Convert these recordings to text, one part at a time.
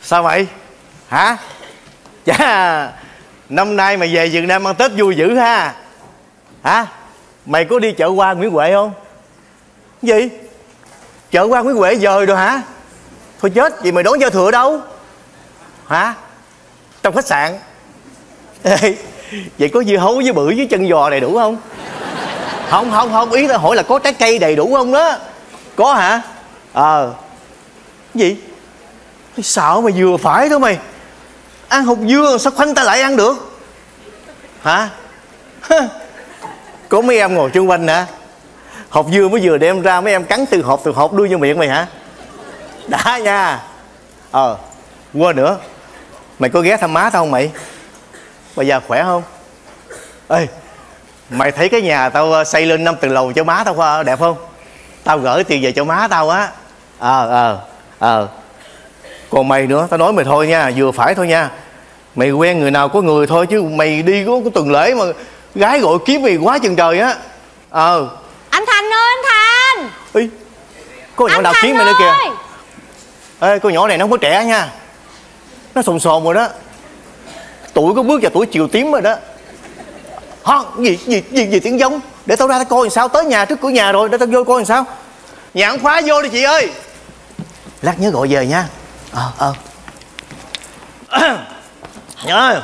Sao vậy? Hả? Chà, năm nay mày về Việt Nam ăn Tết vui dữ ha. Hả? Mày có đi chợ Hoa Nguyễn Huệ không? Gì? Chợ Hoa Nguyễn Huệ dời rồi hả? Thôi chết, vậy mày đón giao thừa đâu? Hả? Trong khách sạn. Ê, vậy có dưa hấu với bưởi với chân giò đầy đủ không? Không, ý tao hỏi là có trái cây đầy đủ không đó. Có hả? Gì? Sợ mà vừa phải thôi mày. Ăn hột dưa sao khoanh ta lại ăn được? Hả? Có mấy em ngồi chung quanh hả? Hột dưa mới vừa đem ra, mấy em cắn từ hộp đưa vô miệng mày hả? Đã nha. Quên nữa, mày có ghé thăm má tao không mày? Bà già khỏe không? Ê, mày thấy cái nhà tao xây lên 5 tầng lầu cho má tao đẹp không? Tao gửi tiền về cho má tao á. Còn mày nữa, tao nói mày thôi nha, vừa phải thôi nha. Mày quen người nào có người thôi, chứ mày đi có tuần lễ mà gái gọi kiếm mày quá chừng trời á. Anh Thành ơi, anh Thành. Ý, có nhỏ nào kiếm mày nữa kìa. Ê, con nhỏ này nó không có trẻ nha. Nó sồn rồi đó. Tuổi có bước vào tuổi chiều tím rồi đó. Hả? Gì tiếng giống. Để tao ra tao coi làm sao. Tới nhà trước cửa nhà rồi, để tao vô coi làm sao. Nhà ăn khóa vô đi chị ơi. Lát nhớ gọi về nha. Nhớ.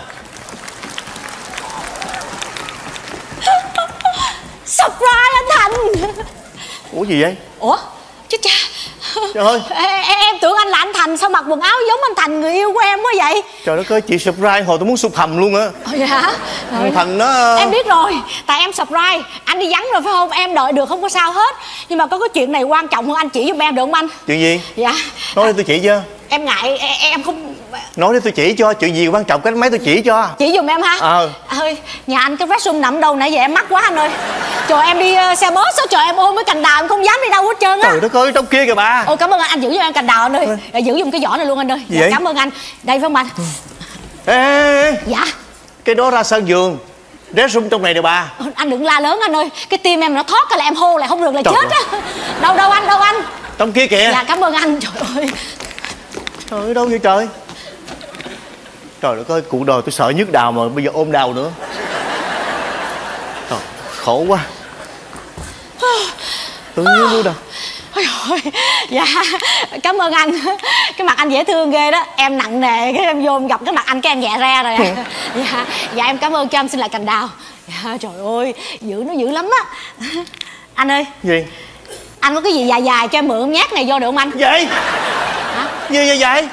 Surprise anh Thành. Ủa gì vậy? Ủa? Chết cha. Trời ơi. Em tưởng anh là anh Thành. Sao mặc quần áo giống anh Thành người yêu của em quá vậy? Trời đất ơi, chị surprise hồi tôi muốn sụp hầm luôn á. Vậy hả? Thành nó... Em biết rồi. Tại em surprise. Anh đi vắng rồi phải không? Em đợi được không có sao hết. Nhưng mà có cái chuyện này quan trọng hơn, anh chỉ giùm em được không anh? Chuyện gì? Dạ. Nói đi tôi chỉ cho. Em ngại, em không... Nói đi tôi chỉ cho. Chuyện gì quan trọng cái máy tôi chỉ cho. Chỉ giùm em ha? Ơi, nhà anh cái restroom nằm đâu nãy giờ em mắc quá anh ơi. Trời, em đi xe bus á, trời em ôm cái cành đào em không dám đi đâu hết trơn á. Trời đất ơi, trong kia kìa bà. Ôi cảm ơn anh giữ giùm em cành đào anh ơi. Giữ giùm cái vỏ này luôn anh ơi. Dạ, cảm ơn anh. Đây phải không anh? Ê. Dạ. Cái đó ra sân vườn. Restroom trong này nè bà. Anh đừng la lớn anh ơi. Cái tim em nó thoát cái là em hô lại không được là chết á. Đâu anh. Trong kia kìa. Dạ cảm ơn anh. Trời ơi. Trời ơi, đâu vậy trời? Trời đất ơi, cuộc đời tôi sợ nhức đào mà bây giờ ôm đào nữa. Trời, khổ quá. Tự nhiên luôn đâu. Ôi ôi, dạ cảm ơn anh. Cái mặt anh dễ thương ghê đó. Em nặng nề cái em vô em gặp cái mặt anh cái em nhẹ ra rồi. Dạ em cảm ơn, cho em xin lại cành đào. Dạ trời ơi, nó dữ lắm á. Anh ơi. Gì? Anh có cái gì dài dài cho em mượn nhát này vô được không anh? Gì? Hả? Gì vậy?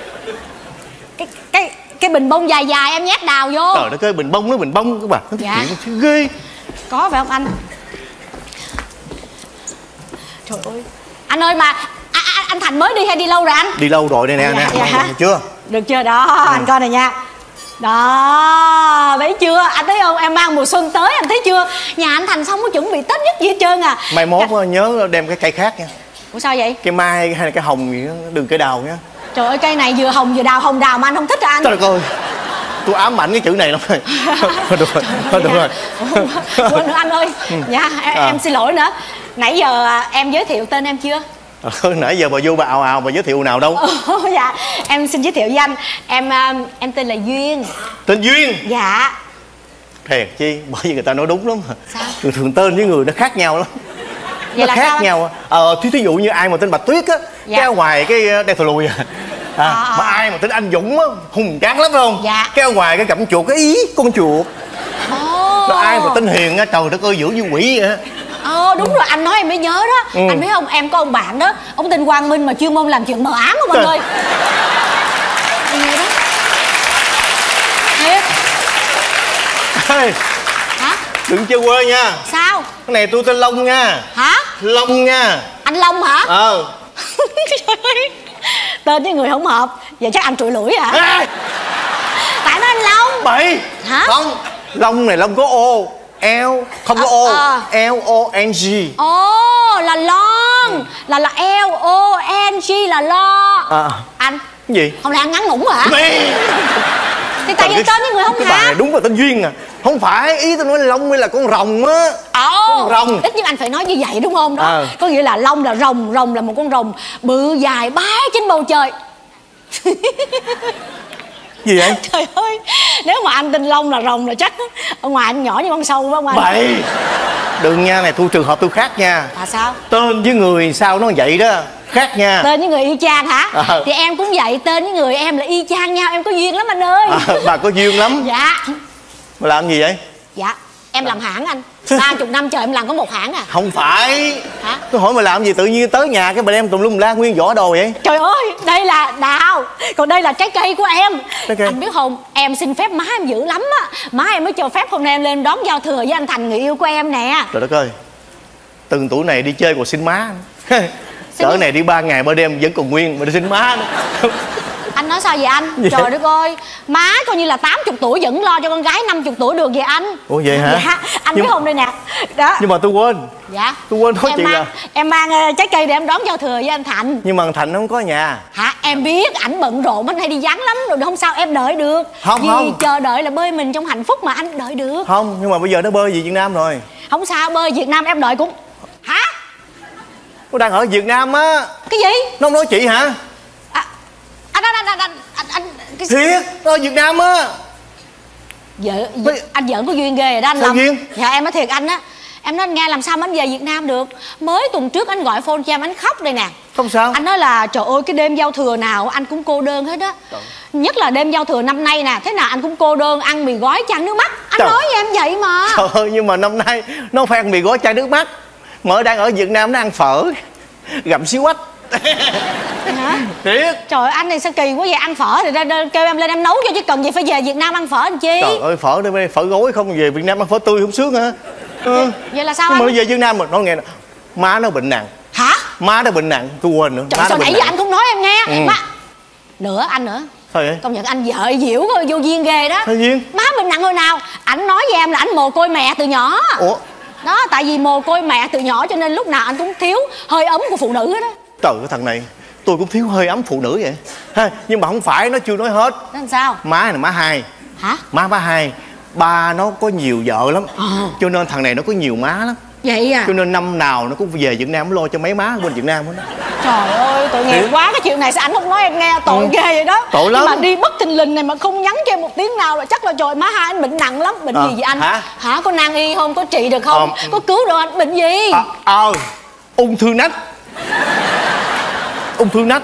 Cái bình bông dài dài em nhét đào vô. Trời đất ơi, bình bông các bà. Nó dạ. Chuyện ghê. Có phải không anh? Trời ơi. Anh ơi mà anh Thành mới đi hay đi lâu rồi anh? Đi lâu rồi đây nè. Dạ. Được chưa? Được chưa? Đó, anh coi này nha. Đó, thấy chưa? Anh thấy không? Em mang mùa xuân tới, anh thấy chưa? Nhà anh Thành không có chuẩn bị Tết nhất gì hết trơn à. Mai mốt nhớ đem cái cây khác nha. Ủa sao vậy? Cái mai hay là cái hồng gì đó, đừng cây đào nha. Trời ơi, cây này vừa hồng vừa đào, hồng đào mà anh không thích à anh? Trời ơi, tôi ám ảnh cái chữ này lắm rồi. Thôi được rồi. Quên nữa anh ơi. Dạ, em xin lỗi nữa. Nãy giờ em giới thiệu tên em chưa? Nãy giờ bà vô bà ào ào bà giới thiệu nào đâu. Dạ, em xin giới thiệu với anh. Em tên là Duyên. Tên Duyên? Dạ. Hèn chi, bởi vì người ta nói đúng lắm. Sao? Thường tên với người nó khác nhau lắm. Vậy nó là khác sao nhau. Thí dụ như ai mà tên Bạch Tuyết á, dạ. cái ở ngoài cái đeo thù lùi mà ai mà tên anh Dũng á, hùng tráng lắm phải không? Dạ. Cái ở ngoài cái cặp chuột, cái ý con chuột. Rồi ai mà tên Hiền á, trời đất ơi, dữ như quỷ vậy á. Đúng rồi, anh nói em mới nhớ đó. Anh biết không, em có ông bạn đó, ông tên Quang Minh mà chuyên môn làm chuyện mờ ám không anh ơi. Anh nghe đó. Thiệt. Ê, hả? Đừng chơi quê nha. Sao? Cái này tôi tên Long nha. Hả? Long nha. Anh Long hả? Tên với người không hợp. Vậy chắc anh trụi lưỡi hả? Tại nó anh Long. Bậy. Hả? Không, Long này Long có O L, không có O L-O-N-G. Là Long. Là L-O-N-G là lo. Anh. Cái gì? Hôm nay anh ngắn ngủn hả? Thì tại vì tên với người không hợp. Cái bà này đúng là tên Duyên à. Không phải, ý tôi nói là Long hay là con rồng á. Con rồng. Ít nhất anh phải nói như vậy đúng không đó. Có nghĩa là Long là rồng, rồng là một con rồng bự dài bay trên bầu trời. Gì vậy? Trời ơi, nếu mà anh tin Long là rồng là chắc ở ngoài anh nhỏ như con sâu phải không anh? Bậy. Đừng nha, này trường hợp tôi khác nha. À sao? Tên với người sao nó vậy đó, khác nha. Tên với người y chang hả? Thì em cũng vậy, tên với người em là y chang nhau, em có duyên lắm anh ơi. Bà có duyên lắm. Dạ. Mà làm gì vậy? Dạ, em làm hãng anh. 30 năm trời em làm có một hãng à. Không phải. Hả? Tôi hỏi mày làm gì tự nhiên tới nhà cái bà đem tùm lum la nguyên vỏ đồ vậy? Trời ơi, đây là đào, còn đây là trái cây của em. Trái cây. Anh biết không, em xin phép má em dữ lắm á. Má em mới cho phép hôm nay em lên đón giao thừa với anh Thành người yêu của em nè. Trời đất ơi, từng tuổi này đi chơi còn xin má. Cỡ này đi 3 ngày 3 đêm vẫn còn nguyên mà đi xin má nữa. Anh nói sao vậy anh? Vậy? Trời đất ơi, má coi như là 80 tuổi vẫn lo cho con gái 50 tuổi được vậy anh. Ủa vậy hả? Dạ, anh biết không đây nè. Đó. Nhưng mà tôi quên. Dạ. Tôi quên nói chuyện là em mang trái cây để em đón giao thừa với anh Thành. nhưng mà thằng Thành nó không có nhà. Hả? Em biết ảnh bận rộn, anh hay đi vắng lắm rồi, không sao em đợi được. Không, vì không. chờ đợi là bơi mình trong hạnh phúc mà anh đợi được. Không, nhưng mà bây giờ nó bơi về Việt Nam rồi. Không sao, bơi Việt Nam em đợi cũng. Hả? Nó đang ở Việt Nam á. Cái gì? Nó không nói chị hả? Anh cái... Thiệt, nó ở Việt Nam á. Anh giỡn có duyên ghê rồi đó anh Sao Long. duyên? Dạ em nói thiệt anh á. Em nói anh nghe làm sao mà anh về Việt Nam được. Mới tuần trước anh gọi phone cho em, anh khóc đây nè. Không sao. Anh nói là trời ơi cái đêm giao thừa nào anh cũng cô đơn hết á. Nhất là đêm giao thừa năm nay nè, thế nào anh cũng cô đơn, ăn mì gói chan nước mắt. Anh nói với em vậy mà. Trời ơi, nhưng mà năm nay nó phải ăn mì gói chai nước mắt. Mà đang ở Việt Nam nó ăn phở gặm xíu quách. Hả? Thiệt. Trời ơi, anh này sao kỳ quá vậy, ăn phở thì kêu em lên em nấu cho chứ cần gì phải về Việt Nam ăn phở làm chi. Trời ơi, phở đây phở gói không, về Việt Nam ăn phở tươi không sướng hả? Vậy là sao Nhưng anh? mà nó về Việt Nam mà nó nghe nè, má nó bệnh nặng. Hả? Má nó bệnh nặng, tôi quên nữa. Trời, sao nãy giờ anh không nói em nghe. Má nữa anh nữa. Sao vậy? Công nhận anh vợ diễu vô duyên ghê đó. Sao duyên? Má bệnh nặng hồi nào ảnh nói với em là ảnh mồ côi mẹ từ nhỏ. Ủa? Đó, tại vì mồ côi mẹ từ nhỏ cho nên lúc nào anh cũng thiếu hơi ấm của phụ nữ đó. Trời ơi, thằng này tôi cũng thiếu hơi ấm phụ nữ vậy ha. Nhưng mà không phải, nó chưa nói hết. Nó làm sao? Má này má hai. Hả? Má hai. Ba nó có nhiều vợ lắm. Cho nên thằng này nó có nhiều má lắm. Vậy à? Cho nên năm nào nó cũng về Việt Nam lo cho mấy má bên Việt Nam hết đó. Trời ơi, tội nghiệp quá. Cái chuyện này sao anh không nói em nghe, tội ghê vậy đó. Tội lắm. Nhưng mà đi bất thình lình này mà không nhắn cho em một tiếng nào là chắc là trời má hai anh bệnh nặng lắm. Bệnh gì vậy anh? Hả? Có nan y không? Có trị được không? Có cứu được anh? Bệnh gì? Ung thư nách. Ung thư nách.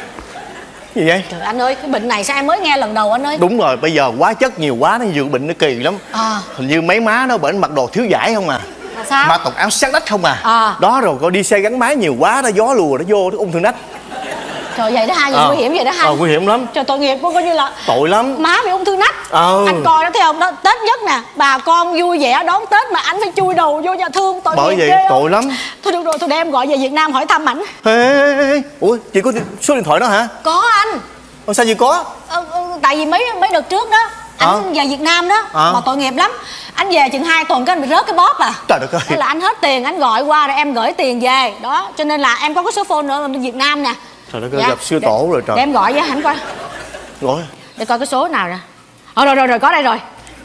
Gì vậy? Trời anh ơi, cái bệnh này sao em mới nghe lần đầu anh ơi. Đúng rồi, bây giờ quá chất nhiều quá nó dường bệnh nó kỳ lắm. Hình như mấy má nó bệnh mặc đồ thiếu vải không à. Là sao? Mặc toàn áo sát đất không à. Đó rồi coi đi xe gắn máy nhiều quá, nó gió lùa nó vô nó ung thư nách. Trời vậy đó ha, gì nguy hiểm vậy đó ha. Nguy hiểm lắm. Trời tội nghiệp coi như là tội lắm. Má bị ung thư nách. Anh coi đó thấy không, đó Tết nhất nè, bà con vui vẻ đón Tết mà anh phải chui đầu vô nhà thương, tội bởi nghiệp vậy ghê tội lắm. Thôi được rồi, tôi để em gọi về Việt Nam hỏi thăm ảnh. Ủa chị có số điện thoại đó hả? Có anh. Sao gì có? Tại vì mấy đợt trước đó anh về Việt Nam đó mà tội nghiệp lắm. Anh về chừng 2 tuần cái anh bị rớt cái bóp à. Trời đất ơi. Thế là anh hết tiền, anh gọi qua rồi em gửi tiền về. Đó, cho nên là em có cái số phone nữa bên Việt Nam nè. Trời đất ơi, gặp siêu tổ rồi trời. Để em gọi với ảnh coi. Gọi. Để coi cái số nào nè. Rồi, có đây rồi.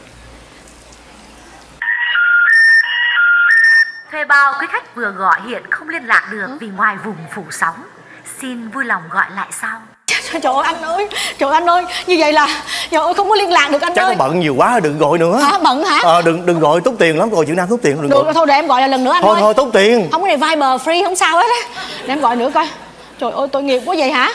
Thuê bao quý khách vừa gọi hiện không liên lạc được vì ngoài vùng phủ sóng. Xin vui lòng gọi lại sau. Trời ơi anh ơi, như vậy là trời ơi không có liên lạc được anh chắc ơi. chắc bận nhiều quá đừng gọi nữa. Hả, bận hả? Đừng gọi, tốn tiền lắm, gọi Việt Nam tốn tiền, đừng được gọi. Thôi để em gọi lần nữa anh ơi. Thôi tốn tiền. Không có này Viber free không sao hết á. Để em gọi nữa coi. Trời ơi tội nghiệp quá vậy hả?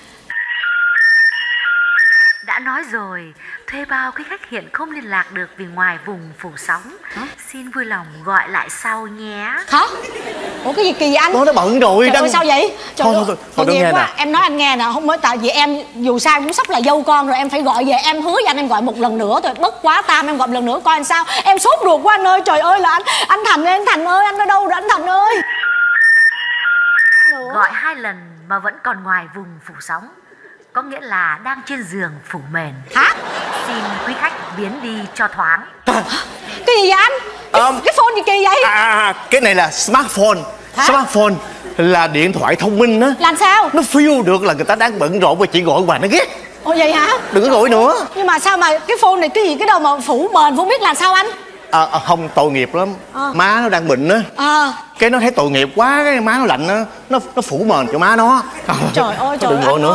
Đã nói rồi, thuê bao quý khách hiện không liên lạc được vì ngoài vùng phủ sóng. Xin vui lòng gọi lại sau nhé. Hả? Ủa cái gì kỳ vậy anh? Nó bận rồi. Trời ơi sao vậy? Thôi đừng nghe nè. Em nói anh nghe nè, không mới tại vì em dù sao cũng sắp là dâu con rồi, em phải gọi về. Em hứa với anh em gọi một lần nữa thôi, bất quá tam em gọi một lần nữa coi làm sao. Em sốt ruột quá anh ơi, trời ơi là anh Thành ơi, anh ở đâu rồi anh Thành ơi? Gọi 2 lần mà vẫn còn ngoài vùng phủ sóng, có nghĩa là đang trên giường phủ mền. Hả? Xin quý khách biến đi cho thoáng. Cái gì vậy anh? Cái phone gì kỳ vậy? Cái này là smartphone. Smartphone là điện thoại thông minh á. Làm sao? Nó feel được là người ta đang bận rộn và chị gọi hoài nó ghét. Ồ vậy hả? Đừng có gọi nữa. Nhưng mà sao mà cái phone này cái gì, cái đầu mà phủ mền không biết là sao anh? Không, tội nghiệp lắm. Má nó đang bệnh á. Cái nó thấy tội nghiệp quá, cái má nó lạnh á, nó phủ mền cho má nó. Trời ơi đừng gọi nữa.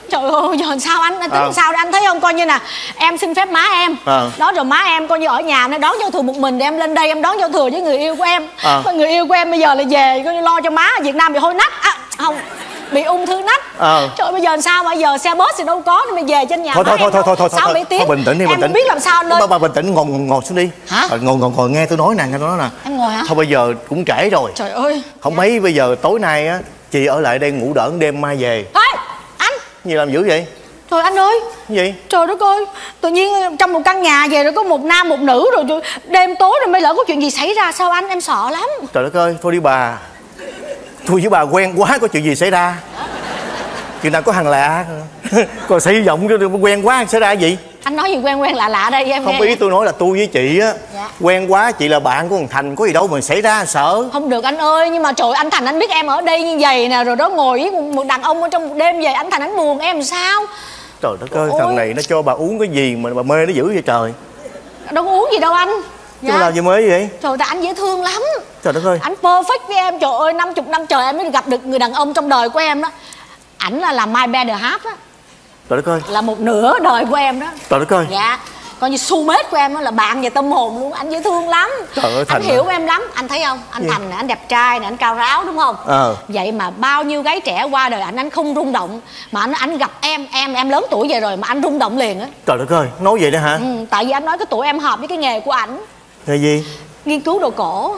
Trời ơi, giờ sao anh tính sao để anh thấy không? Coi như là em xin phép má em đó, rồi má em coi như ở nhà nó đón giao thừa một mình, để em lên đây em đón giao thừa với người yêu của em. Người yêu của em bây giờ là về coi như lo cho má ở Việt Nam bị hôi nách, không, bị ung thư nách. Trời, bây giờ sao mà giờ xe bus thì đâu có, nên bây về trên nhà. Thôi sao bị tiếng bình tĩnh đi, em không biết làm sao anh ơi. Bà bình tĩnh, ngồi xuống đi. Hả? Ngồi nghe tôi nói nè, Em ngồi hả? Thôi bây giờ cũng trễ rồi. Trời ơi. Không mấy bây giờ tối nay á chị ở lại đây ngủ đỡ đêm mai về. Thôi anh Gì làm dữ vậy? Trời anh ơi. Cái gì? Trời đất ơi, tự nhiên trong một căn nhà về rồi có một nam một nữ, rồi đêm tối rồi mới lỡ có chuyện gì xảy ra sao anh? Em sợ lắm. Trời đất ơi, thôi đi bà. Tôi với bà quen quá, có chuyện gì xảy ra? Chuyện nào có hàng lạ. Còn xây vọng quen quá xảy ra gì? Anh nói gì quen lạ đây em không nghe. Ý tôi nói là tôi với chị á quen quá, chị là bạn của thằng Thành, có gì đâu mà xảy ra sợ. Không được anh ơi, nhưng mà trời, anh Thành anh biết em ở đây như vậy nè, rồi đó ngồi với một đàn ông ở trong một đêm về, anh Thành anh buồn em làm sao? Trời đất ơi, thằng này nó cho bà uống cái gì mà bà mê nó dữ vậy trời? Đâu có uống gì đâu anh. Tôi làm gì mới vậy? Trời, tại anh dễ thương lắm. Trời đất ơi, anh perfect với em. Trời ơi, 50 năm trời em mới gặp được người đàn ông trong đời của em đó. Ảnh là my better half á. Trời đất ơi, là một nửa đời của em đó. Trời đất ơi. Dạ, coi như soulmate của em đó, là bạn về tâm hồn luôn. Anh dễ thương lắm. Trời ơi, Thành anh hiểu em lắm. Anh thấy không, anh Thành này, anh đẹp trai này, anh cao ráo đúng không? Vậy mà bao nhiêu gái trẻ qua đời anh không rung động. Mà anh gặp em lớn tuổi vậy rồi mà anh rung động liền á. Trời đất ơi, nói vậy đó hả? Tại vì anh nói cái tuổi em hợp với cái nghề của ảnh. Nghề gì? Nghiên cứu đồ cổ.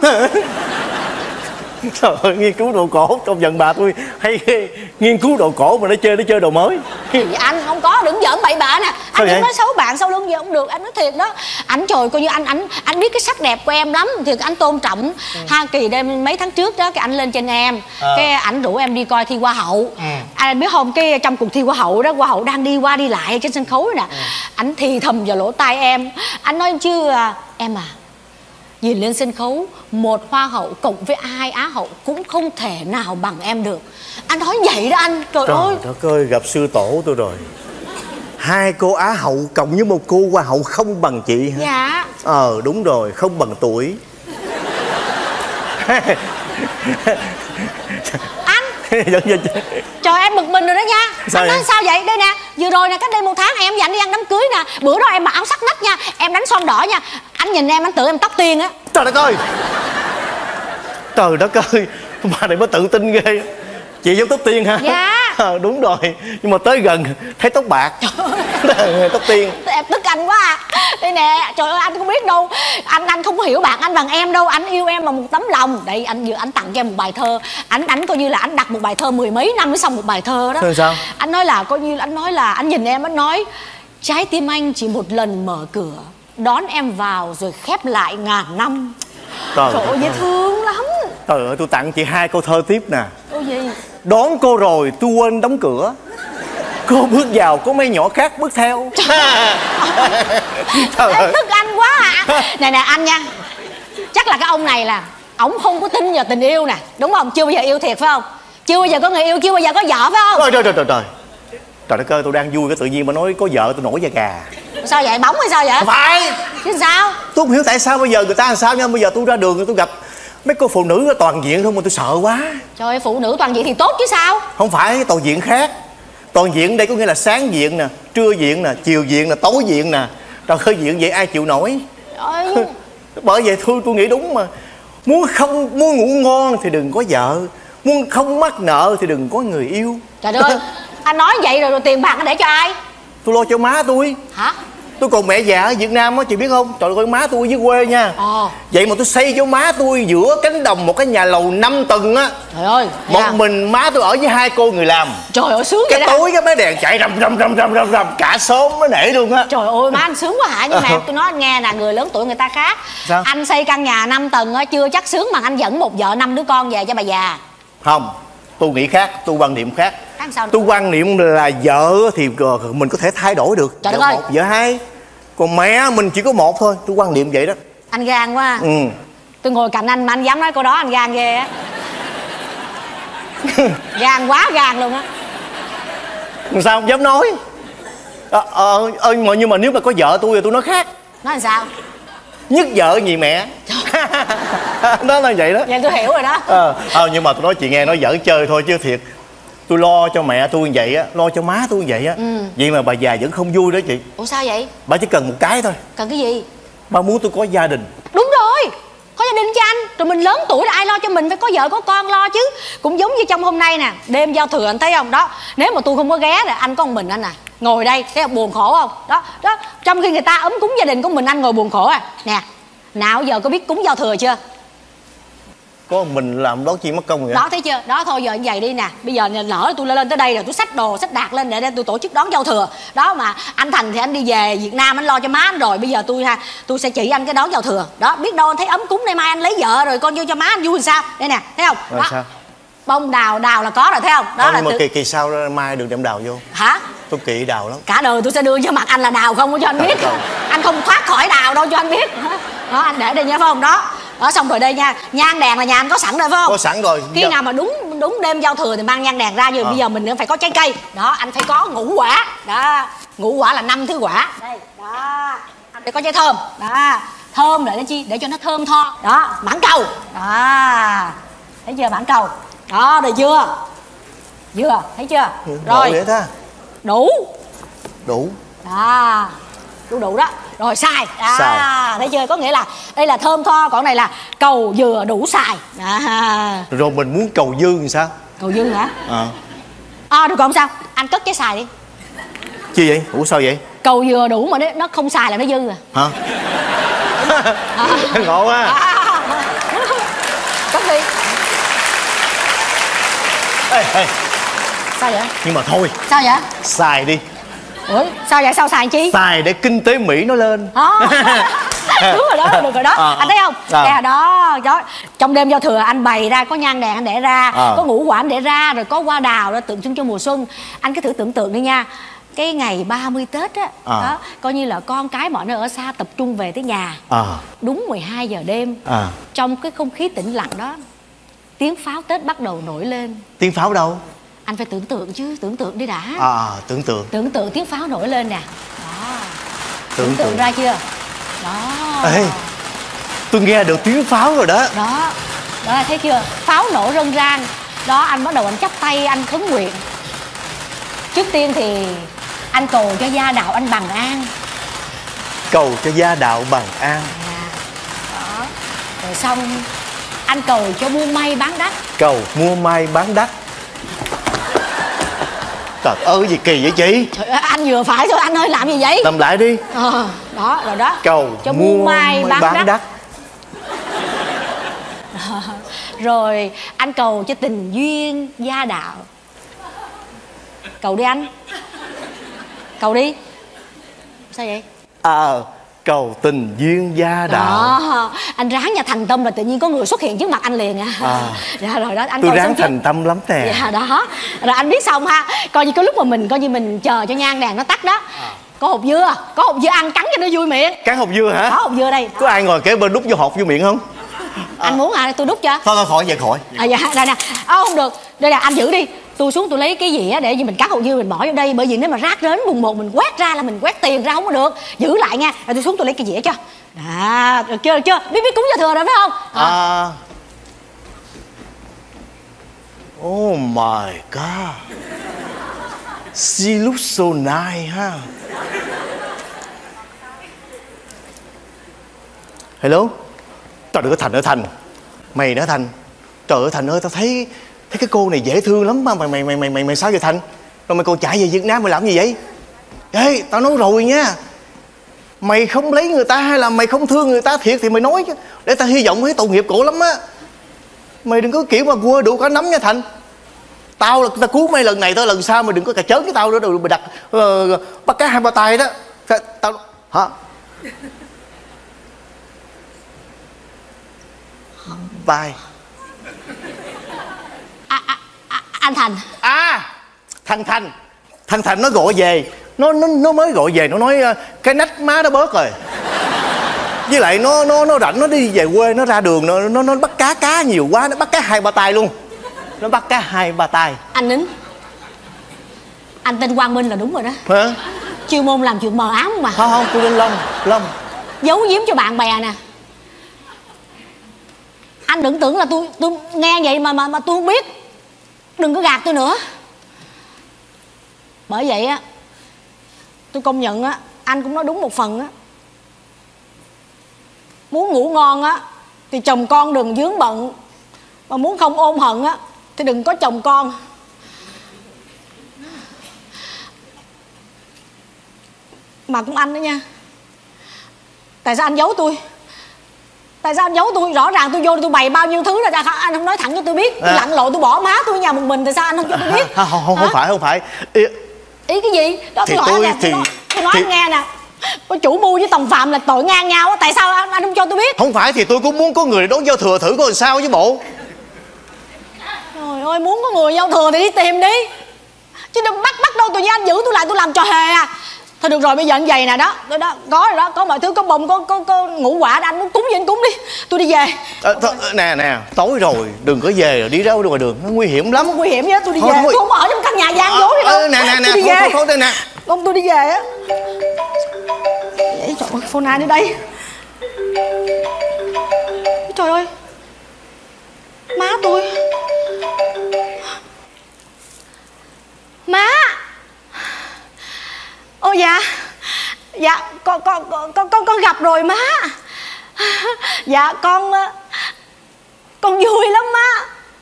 Trời ơi, nghiên cứu đồ cổ. Công nhận bà tôi hay ghê. Nghiên cứu đồ cổ mà nó chơi đồ mới. Thì anh không có, đừng giỡn bậy bạ nè. Anh đừng nói xấu bạn sau lưng gì không được. Anh nói thiệt đó. Anh trời, coi như anh biết cái sắc đẹp của em lắm thì anh tôn trọng. Kỳ đêm mấy tháng trước đó, cái anh lên trên em, cái ảnh rủ em đi coi thi hoa hậu. Anh biết không, cái trong cuộc thi hoa hậu đó, hoa hậu đang đi qua đi lại trên sân khấu nè. Anh thì thầm vào lỗ tai em. Anh nói chứ em à, nhìn lên sân khấu, một hoa hậu cộng với hai á hậu cũng không thể nào bằng em được. Anh nói vậy đó anh. Trời ơi, đất ơi, gặp sư tổ tôi rồi. Hai cô á hậu cộng với một cô hoa hậu không bằng chị hả? Dạ. Đúng rồi, không bằng tuổi. Anh trời, em bực mình rồi đó nha. Sao anh nói vậy? sao vậy? Đây nè, vừa rồi nè, cách đây 1 tháng em và anh đi ăn đám cưới nè. Bữa đó em mặc áo sắc nách nha, em đánh son đỏ nha. Anh nhìn em, anh tưởng em tóc tiên á. Trời đất ơi, trời đất ơi, bà này mới tự tin ghê. Chị giống tóc tiên hả? Dạ. Đúng rồi, nhưng mà tới gần thấy tóc bạc. Tóc tiên. Em tức anh quá à. Đây nè, trời ơi, anh không biết đâu. Anh không có hiểu bạn anh bằng em đâu. Anh yêu em bằng một tấm lòng. Đây, anh tặng cho em một bài thơ. Anh coi như là anh đặt một bài thơ 10 mấy năm mới xong một bài thơ đó. Sao? Anh nói là coi như anh nói là anh nhìn em, anh nói trái tim anh chỉ một lần mở cửa, đón em vào rồi khép lại ngàn năm. Trời ơi, dễ thương lắm. Trời ơi, tôi tặng chị 2 câu thơ tiếp nè. Câu gì? Đón cô rồi tôi quên đóng cửa, cô bước vào có mấy nhỏ khác bước theo. Trời em tức anh quá à. Nè anh nha, chắc là cái ông này là ổng không có tin vào tình yêu nè, đúng không? Chưa bao giờ yêu thiệt phải không? Chưa bao giờ có người yêu, chưa bao giờ có vợ phải không? Trời đất ơi, tôi đang vui cái tự nhiên mà nói có vợ tôi nổi da gà. Sao vậy, bóng hay sao vậy? Không phải. Chứ sao? Tôi không hiểu tại sao bây giờ người ta làm sao nha. Bây giờ tôi ra đường tôi gặp mấy cô phụ nữ toàn diện không mà tôi sợ quá. Trời ơi, phụ nữ toàn diện thì tốt chứ sao? Không phải, toàn diện khác. Toàn diện đây có nghĩa là sáng diện nè, trưa diện nè, chiều diện nè, tối diện nè. Trời ơi, diện vậy ai chịu nổi. Trời. Bởi vậy tôi nghĩ đúng mà. Muốn ngủ ngon thì đừng có vợ, muốn không mắc nợ thì đừng có người yêu. Trời ơi, anh nói vậy rồi tiền bạc anh để cho ai? Tôi lo cho má tôi. Hả? Tôi còn mẹ già ở Việt Nam á, chị biết không? Trời ơi, má tôi dưới quê nha. Vậy mà tôi xây cho má tôi giữa cánh đồng một cái nhà lầu 5 tầng á. Trời ơi, một mình má tôi ở với 2 cô người làm. Trời ơi, sướng cái vậy đó. Tối cái mấy đèn chạy rầm cả xóm nó nể luôn á. Trời ơi, má anh sướng quá hả? Nhưng mà tôi nói anh nghe nè, người lớn tuổi người ta khác. Sao? Anh xây căn nhà 5 tầng á, chưa chắc sướng bằng anh dẫn một vợ 5 đứa con về cho bà già. Không, tôi nghĩ khác, tôi quan niệm khác. Sao? Tôi quan niệm là vợ thì mình có thể thay đổi được. Trời vợ ơi. 1, vợ 2. Còn mẹ mình chỉ có 1 thôi. Tôi quan niệm vậy đó. Anh gan quá. Tôi ngồi cạnh anh mà anh dám nói câu đó, anh gan ghê á. Gan quá gan luôn á. Sao không dám nói? Nhưng mà nếu mà có vợ tôi thì tôi nói khác. Nói làm sao? Nhất vợ nhì mẹ. Đó là vậy đó. Vậy tôi hiểu rồi đó. Nhưng mà tôi nói chị nghe, nói giỡn chơi thôi chứ thiệt. Tôi lo cho mẹ tôi như vậy á, lo cho má tôi như vậy á. Vậy mà bà già vẫn không vui đó chị. Ủa sao vậy? Bà chỉ cần một cái thôi. Cần cái gì? Bà muốn tôi có gia đình. Đúng rồi, có gia đình cho anh. Rồi mình lớn tuổi là ai lo cho mình, phải có vợ có con lo chứ. Cũng giống như trong hôm nay nè, đêm giao thừa anh thấy không? Đó, nếu mà tôi không có ghé là anh có một mình anh à, ngồi đây thấy không, buồn khổ không? Đó, đó, trong khi người ta ấm cúng gia đình của mình, anh ngồi buồn khổ à. Nè, nào giờ có biết cúng giao thừa chưa? Có mình làm đó chi mất công vậy? Đó thấy chưa? Đó thôi giờ như vậy đi nè. Bây giờ lỡ tôi lên tới đây rồi tôi xách đồ xách đạc lên để tôi tổ chức đón giao thừa. Đó mà anh Thành thì anh đi về Việt Nam anh lo cho má anh rồi. Bây giờ tôi sẽ chỉ anh cái đón giao thừa. Đó biết đâu anh thấy ấm cúng nay mai anh lấy vợ rồi con vô cho má anh vui làm sao? Đây nè, thấy không? Rồi đó. sao? Bông đào là có rồi thấy không? Đó là nhưng mà kỳ sau mai đừng đem đào vô. Hả? Tôi kỵ đào lắm. Cả đời tôi sẽ đưa cho mặt anh là đào không có cho anh biết. Anh không thoát khỏi đào đâu cho anh biết. Đó anh để đây nha phải không? Đó. Đó xong rồi đây nha, nhang đèn là nhà anh có sẵn rồi phải không? Có sẵn rồi. Khi nào mà đúng đêm giao thừa thì mang nhang đèn ra. Bây giờ mình phải có trái cây. Đó anh phải có ngũ quả. Đó, ngũ quả là 5 thứ quả. Đây, đó. Anh phải có trái thơm. Đó, thơm để chi? Để cho nó thơm tho. Đó, mãng cầu. Đó. Thấy chưa mãng cầu? Đó, được chưa? Chưa, thấy chưa? Rồi. Vậy ta. Đủ. Đủ. Đó. Đủ đó. Rồi xài. Xài. Thấy chưa? Có nghĩa là đây là thơm tho, còn này là cầu dừa đủ xài. Rồi mình muốn cầu dư thì sao? Cầu dư hả? Được còn không sao. Anh cất cái xài đi. Chi vậy? Ủa sao vậy? Cầu dừa đủ mà nó không xài là nó dư Hả? Ngộ quá. Cất đi. Ê. Sao vậy? Nhưng mà thôi. Sao vậy? Xài đi. Ủa sao vậy? Sao xài chi? Xài để kinh tế Mỹ nó lên. Đúng rồi đó, được rồi đó. Anh thấy không? Đó. Trong đêm giao thừa anh bày ra, có nhang đèn anh để ra, có ngũ quả anh để ra, rồi có hoa đào đó tượng trưng cho mùa xuân. Anh cứ thử tưởng tượng đi nha. Cái ngày 30 Tết á, đó, coi như là con cái mọi nơi ở xa tập trung về tới nhà. Đúng 12 giờ đêm. Trong cái không khí tĩnh lặng đó, tiếng pháo Tết bắt đầu nổi lên. Tiếng pháo đâu? Anh phải tưởng tượng chứ, tưởng tượng đi đã. Tưởng tượng. Tưởng tượng tiếng pháo nổi lên nè. Đó. Tưởng tượng ra chưa? Đó. Ê, tôi nghe được tiếng pháo rồi đó. Đó là thấy chưa? Pháo nổ rân rang. Đó anh bắt đầu anh chắp tay anh khấn nguyện. Trước tiên thì anh cầu cho gia đạo anh bằng an. Cầu cho gia đạo bằng an. Đó. Rồi xong anh cầu cho buôn may bán đắt. Cầu mua may bán đắt. Trời ơi gì kỳ vậy chị? Trời ơi, anh vừa phải thôi anh ơi, làm gì vậy? Làm lại đi. Đó rồi đó. Cầu cho mua may bán đắt. Rồi anh cầu cho tình duyên gia đạo. Cầu đi anh. Cầu đi. Sao vậy? Cầu tình duyên gia đạo. Đó, anh ráng nhà thành tâm là tự nhiên có người xuất hiện trước mặt anh liền Dạ rồi đó anh. Tôi ráng thành tâm lắm nè. Dạ đó. Rồi anh biết xong ha, coi như cái lúc mà mình chờ cho nhang đèn nó tắt đó, có hột dưa ăn cắn cho nó vui miệng. Cắn hột dưa hả? Có hột dưa đây. Có ai ngồi kế bên đút vô hột vô miệng không? Anh muốn tôi đút cho. Thôi khỏi vậy khỏi. Dạ đây nè. Không được. Đây là anh giữ đi. Tôi xuống tôi lấy cái gì á để gì mình cắt hột dưa mình bỏ vô đây, bởi vì nếu mà rác đến mùng 1 mình quét ra là mình quét tiền ra không có được. Giữ lại nha. Rồi tôi xuống tôi lấy cái dĩa cho. Được chưa? Biết cúng giao thừa rồi phải không? Oh my god. She looks so nice ha. Hello. Trời ơi Thành. Mày đó Thành. Trời ơi Thành ơi, tao thấy cái cô này dễ thương lắm mà mày sao vậy Thành? Rồi mày còn chạy về Việt Nam mày làm gì vậy? Ê, tao nói rồi nha. Mày không lấy người ta hay là mày không thương người ta thiệt thì mày nói chứ. Để tao hy vọng thấy tội nghiệp cổ lắm á. Mày đừng có kiểu mà quơ đủ cả nắm nha Thành. Tao cứu mày lần này tới lần sau mày đừng có cà chớn với tao nữa. Rồi mày đặt bắt cá 2 ba tay đó. Tao hả? Bye. Anh Thành. Thằng Thành nó gọi về. Nó mới gọi về. Nó nói cái nách má nó bớt rồi. Với lại nó rảnh nó đi về quê. Nó ra đường nó bắt cá nhiều quá. Nó bắt cá 2 ba tay luôn. Nó bắt cá 2 ba tay. Anh nín. Anh tên Quang Minh là đúng rồi đó. Hả? Chuyên môn làm chuyện mờ ám mà. Không tôi tên Long. Giấu giếm cho bạn bè nè. Anh đừng tưởng là tôi nghe vậy mà tôi không biết. Đừng có gạt tôi nữa. Bởi vậy á, tôi công nhận á, anh cũng nói đúng một phần á. Muốn ngủ ngon á thì chồng con đừng vướng bận, mà muốn không ôm hận á thì đừng có chồng con. Mà cũng anh đó nha, tại sao anh giấu tôi? Tại sao anh giấu tôi? Rõ ràng tôi vô tôi bày bao nhiêu thứ ra, anh không nói thẳng cho tôi biết. Tôi lặn lộ tôi bỏ má tôi ở nhà một mình, tại sao anh không cho tôi biết? Không phải Ý cái gì đó? Thì tôi nói anh nghe nè, có chủ mưu với tòng phạm là tội ngang nhau á, tại sao anh không cho tôi biết? Không phải thì tôi cũng muốn có người đón giao thừa thử coi sao chứ bộ. Trời ơi, muốn có người giao thừa thì đi tìm đi, chứ đừng bắt đâu tự nhiên anh giữ tôi lại, tôi làm trò hề à. Thôi được rồi, bây giờ anh vậy nè, đó có rồi đó, có mọi thứ, có bông, có ngũ quả đó, anh muốn cúng gì anh cúng đi, tôi đi về. Nè tối rồi, đừng có về rồi đi ra ngoài đường, nó nguy hiểm lắm. Không nguy hiểm gì hết, tôi đi về. Tôi không ở trong căn nhà gian dối gì đâu. Nè thôi đây nè. Không, tôi đi về á. Vậy trời ơi, phone ai đến đây? Trời ơi, má tôi. Má. Ô dạ con gặp rồi má. Dạ con vui lắm má.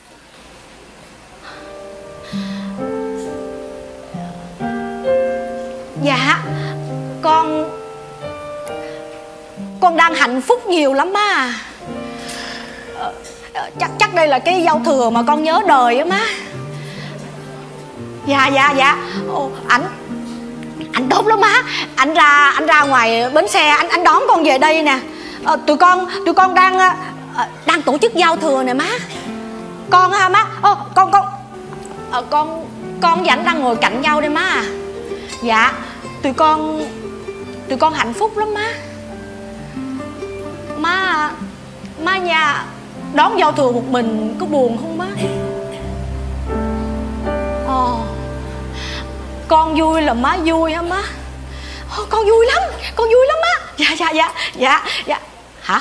Dạ con đang hạnh phúc nhiều lắm má. Chắc đây là cái giao thừa mà con nhớ đời á má. Dạ. Ồ, anh tốt lắm má. Anh ra ngoài bến xe, anh đón con về đây nè. Tụi con đang tổ chức giao thừa nè má. Con ha má. Con với anh đang ngồi cạnh nhau đây má à. Dạ, tụi con hạnh phúc lắm má. Má nhà đón giao thừa một mình có buồn không má? Con vui là má vui hả má? Con vui lắm má. Dạ. Hả?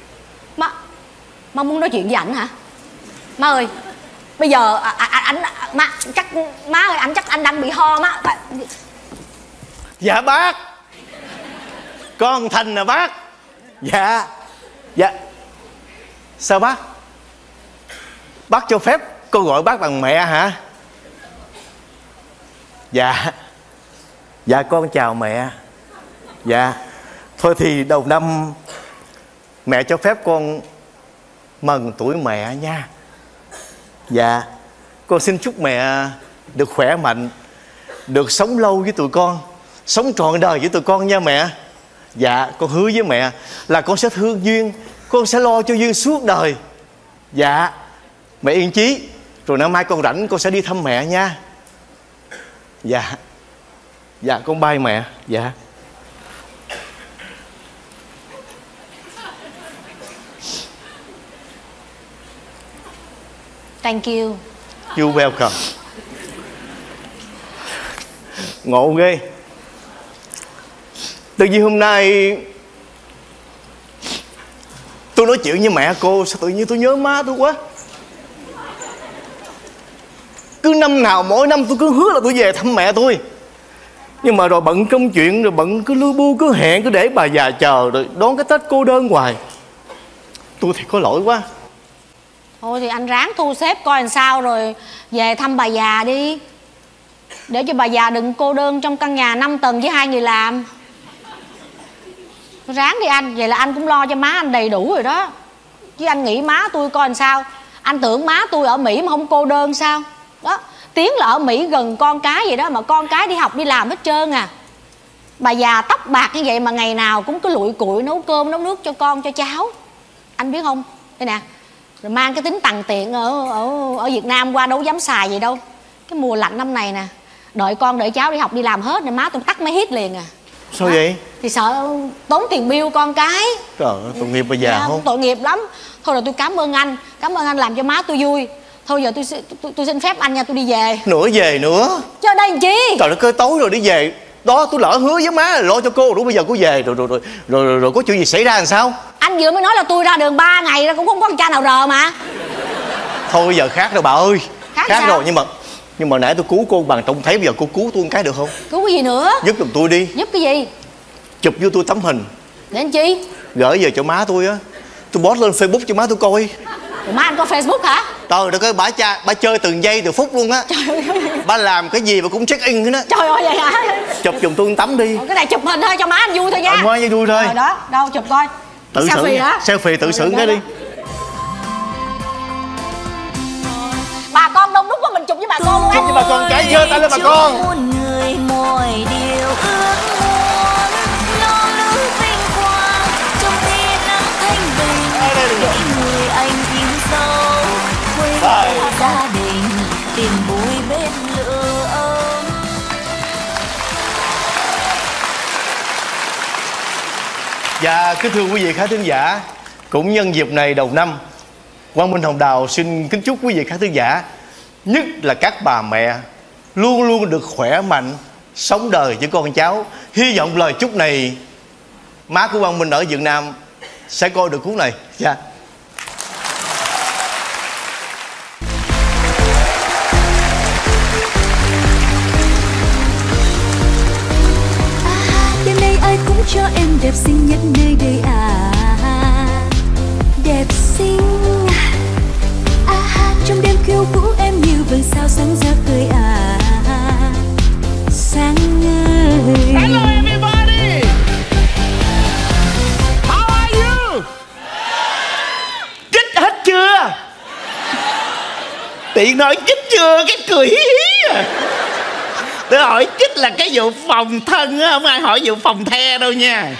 Má muốn nói chuyện với ảnh hả? Má ơi, bây giờ anh má chắc má ơi, anh đang bị ho má. Dạ bác, con Thành nè bác. Dạ. Sao bác? Bác cho phép con gọi bác bằng mẹ hả? Dạ con chào mẹ. Dạ. Thôi thì đầu năm mẹ cho phép con mừng tuổi mẹ nha. Dạ. Con xin chúc mẹ được khỏe mạnh, được sống lâu với tụi con, sống trọn đời với tụi con nha mẹ. Dạ con hứa với mẹ là con sẽ thương Duyên, con sẽ lo cho Duyên suốt đời. Dạ mẹ yên chí. Rồi năm mai con rảnh con sẽ đi thăm mẹ nha. Dạ con bye mẹ. Dạ. Thank you. You welcome. Ngộ ghê. Tự nhiên hôm nay tôi nói chuyện với mẹ cô, sao tự nhiên tôi nhớ má tôi quá. Cứ năm nào mỗi năm tôi cứ hứa là tôi về thăm mẹ tôi, nhưng mà rồi bận công chuyện, rồi bận cứ lu bu, cứ hẹn, cứ để bà già chờ, rồi đón cái Tết cô đơn hoài. Tôi thì có lỗi quá. Thôi thì anh ráng thu xếp coi làm sao rồi về thăm bà già đi, để cho bà già đừng cô đơn trong căn nhà 5 tầng với 2 người làm. Ráng đi anh, vậy là anh cũng lo cho má anh đầy đủ rồi đó. Chứ anh nghĩ má tôi coi làm sao? Anh tưởng má tôi ở Mỹ mà không cô đơn sao? Đó, Tiến là ở Mỹ gần con cái vậy đó, mà con cái đi học đi làm hết trơn à. Bà già tóc bạc như vậy mà ngày nào cũng cứ lụi cụi nấu cơm nấu nước cho con cho cháu. Anh biết không? Đây nè, rồi mang cái tính tằn tiện ở Việt Nam qua đâu dám xài gì đâu. Cái mùa lạnh năm này nè, đợi con đợi cháu đi học đi làm hết rồi má tôi tắt máy hít liền à. Sao vậy? Thì sợ tốn tiền bill con cái. Trời ơi, tội nghiệp bà già không? Tội nghiệp lắm. Thôi rồi tôi cảm ơn anh làm cho má tôi vui. Thôi giờ tôi xin phép anh nha, tôi đi về. Nữa về nữa? Chứ ở đây làm chi? Trời đất ơi, tối rồi đi về. Đó, tôi lỡ hứa với má là lo cho cô, rồi bây giờ cô về rồi có chuyện gì xảy ra làm sao? Anh vừa mới nói là tôi ra đường 3 ngày ra cũng không có con cha nào rờ mà. Thôi giờ khác rồi bà ơi. Khác rồi, nhưng mà Nhưng mà nãy tôi cứu cô bằng trông thấy, bây giờ cô cứu tôi một cái được không? Cứu cái gì nữa? Giúp giùm tôi đi. Giúp cái gì? Chụp vô tôi tấm hình. Để làm chi? Gửi về cho má tôi á. Tôi post lên Facebook cho má tôi coi. Ủa, má anh có Facebook hả? Trời đất ơi, bà chơi từng giây từng phút luôn á. Trời ơi. Bà làm cái gì mà cũng check in hết á. Trời ơi, vậy hả? Chụp giùm tôi tấm đi. Cái này chụp hình thôi cho má anh vui thôi nha. Má cho vui thôi. Rồi đó, đâu chụp coi. Tự selfie hả? Selfie tự xử cái đi. Bà con đông đúc quá, mình chụp với bà con luôn. Chụp với bà con cái giơ tay lên bà con. Một người mọi điều ước muốn, lo lắng vinh quang trong tia nắng thanh bình, để người anh yêu dấu quê gia đình tìm vui bên lửa ấm. Dạ, kính thưa quý vị khán thính giả, cũng nhân dịp này đầu năm, Quang Minh Hồng Đào xin kính chúc quý vị khán thính giả, nhất là các bà mẹ, luôn luôn được khỏe mạnh, sống đời với con cháu. Hy vọng lời chúc này má của Quang Minh ở Việt Nam sẽ coi được cuốn này. Dạ. Đêm nay ai cũng cho em đẹp xinh nhất nơi đây à, đẹp xinh trong đêm khiêu vũ em như vầng sao sáng ra cười à, sáng ơi. Hello everybody, how are you? Chích hết chưa? Tiện nói chích chưa cái cười hí hí à. Tôi hỏi chích là cái vụ phòng thân á, không ai hỏi vụ phòng the đâu nha.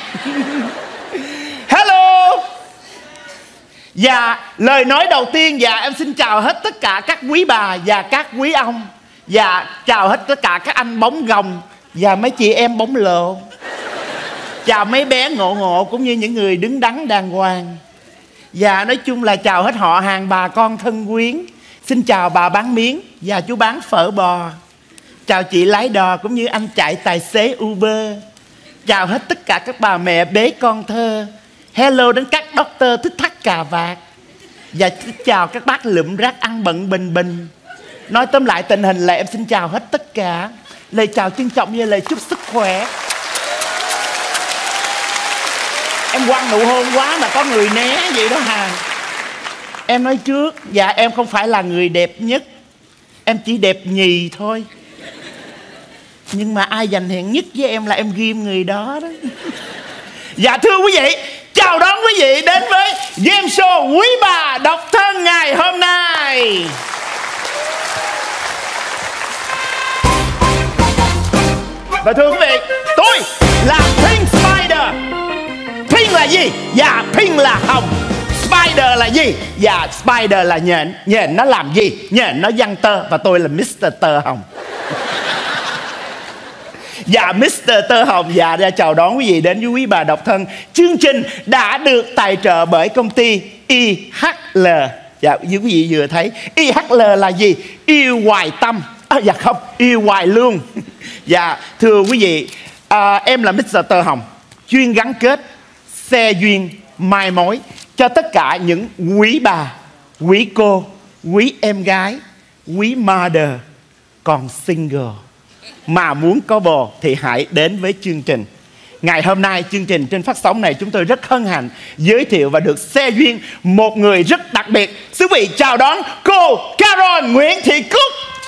Hello. Dạ, lời nói đầu tiên, dạ em xin chào hết tất cả các quý bà và các quý ông. Dạ, chào hết tất cả các anh bóng gồng và mấy chị em bóng lộn. Chào mấy bé ngộ ngộ cũng như những người đứng đắn đàng hoàng. Dạ, nói chung là chào hết họ hàng bà con thân quyến. Xin chào bà bán miếng và chú bán phở bò. Chào chị lái đò cũng như anh chạy tài xế Uber. Chào hết tất cả các bà mẹ bế con thơ. Hello đến các doctor thích thắt cà vạt. Và chào các bác lụm rác ăn bận bình bình. Nói tóm lại tình hình là em xin chào hết tất cả. Lời chào trân trọng như lời chúc sức khỏe. Em quăng nụ hôn quá mà có người né vậy đó hà. Em nói trước, dạ em không phải là người đẹp nhất, em chỉ đẹp nhì thôi. Nhưng mà ai giành hẹn nhất với em là em ghim người đó đó. Dạ thưa quý vị, chào đón quý vị đến với game show Quý Bà Độc Thân ngày hôm nay. Và thưa quý vị, tôi là Pink Spider. Pink là gì? Dạ Pink là hồng. Spider là gì? Dạ Spider là nhện. Nhện nó làm gì? Nhện nó giăng tơ. Và tôi là Mr. Tơ Hồng. Dạ Mr. Tơ Hồng, dạ ra chào đón quý vị đến với Quý Bà Độc Thân. Chương trình đã được tài trợ bởi công ty IHL. Dạ như quý vị vừa thấy, IHL là gì? Yêu hoài tâm. Dạ không, yêu hoài lương. Dạ thưa quý vị, em là Mr. Tơ Hồng, chuyên gắn kết xe duyên mai mối cho tất cả những quý bà, quý cô, quý em gái, quý mother còn single mà muốn có bồ thì hãy đến với chương trình. Ngày hôm nay chương trình trên phát sóng này chúng tôi rất hân hạnh giới thiệu và được xe duyên một người rất đặc biệt. Quý vị chào đón cô Carol Nguyễn Thị Cúc.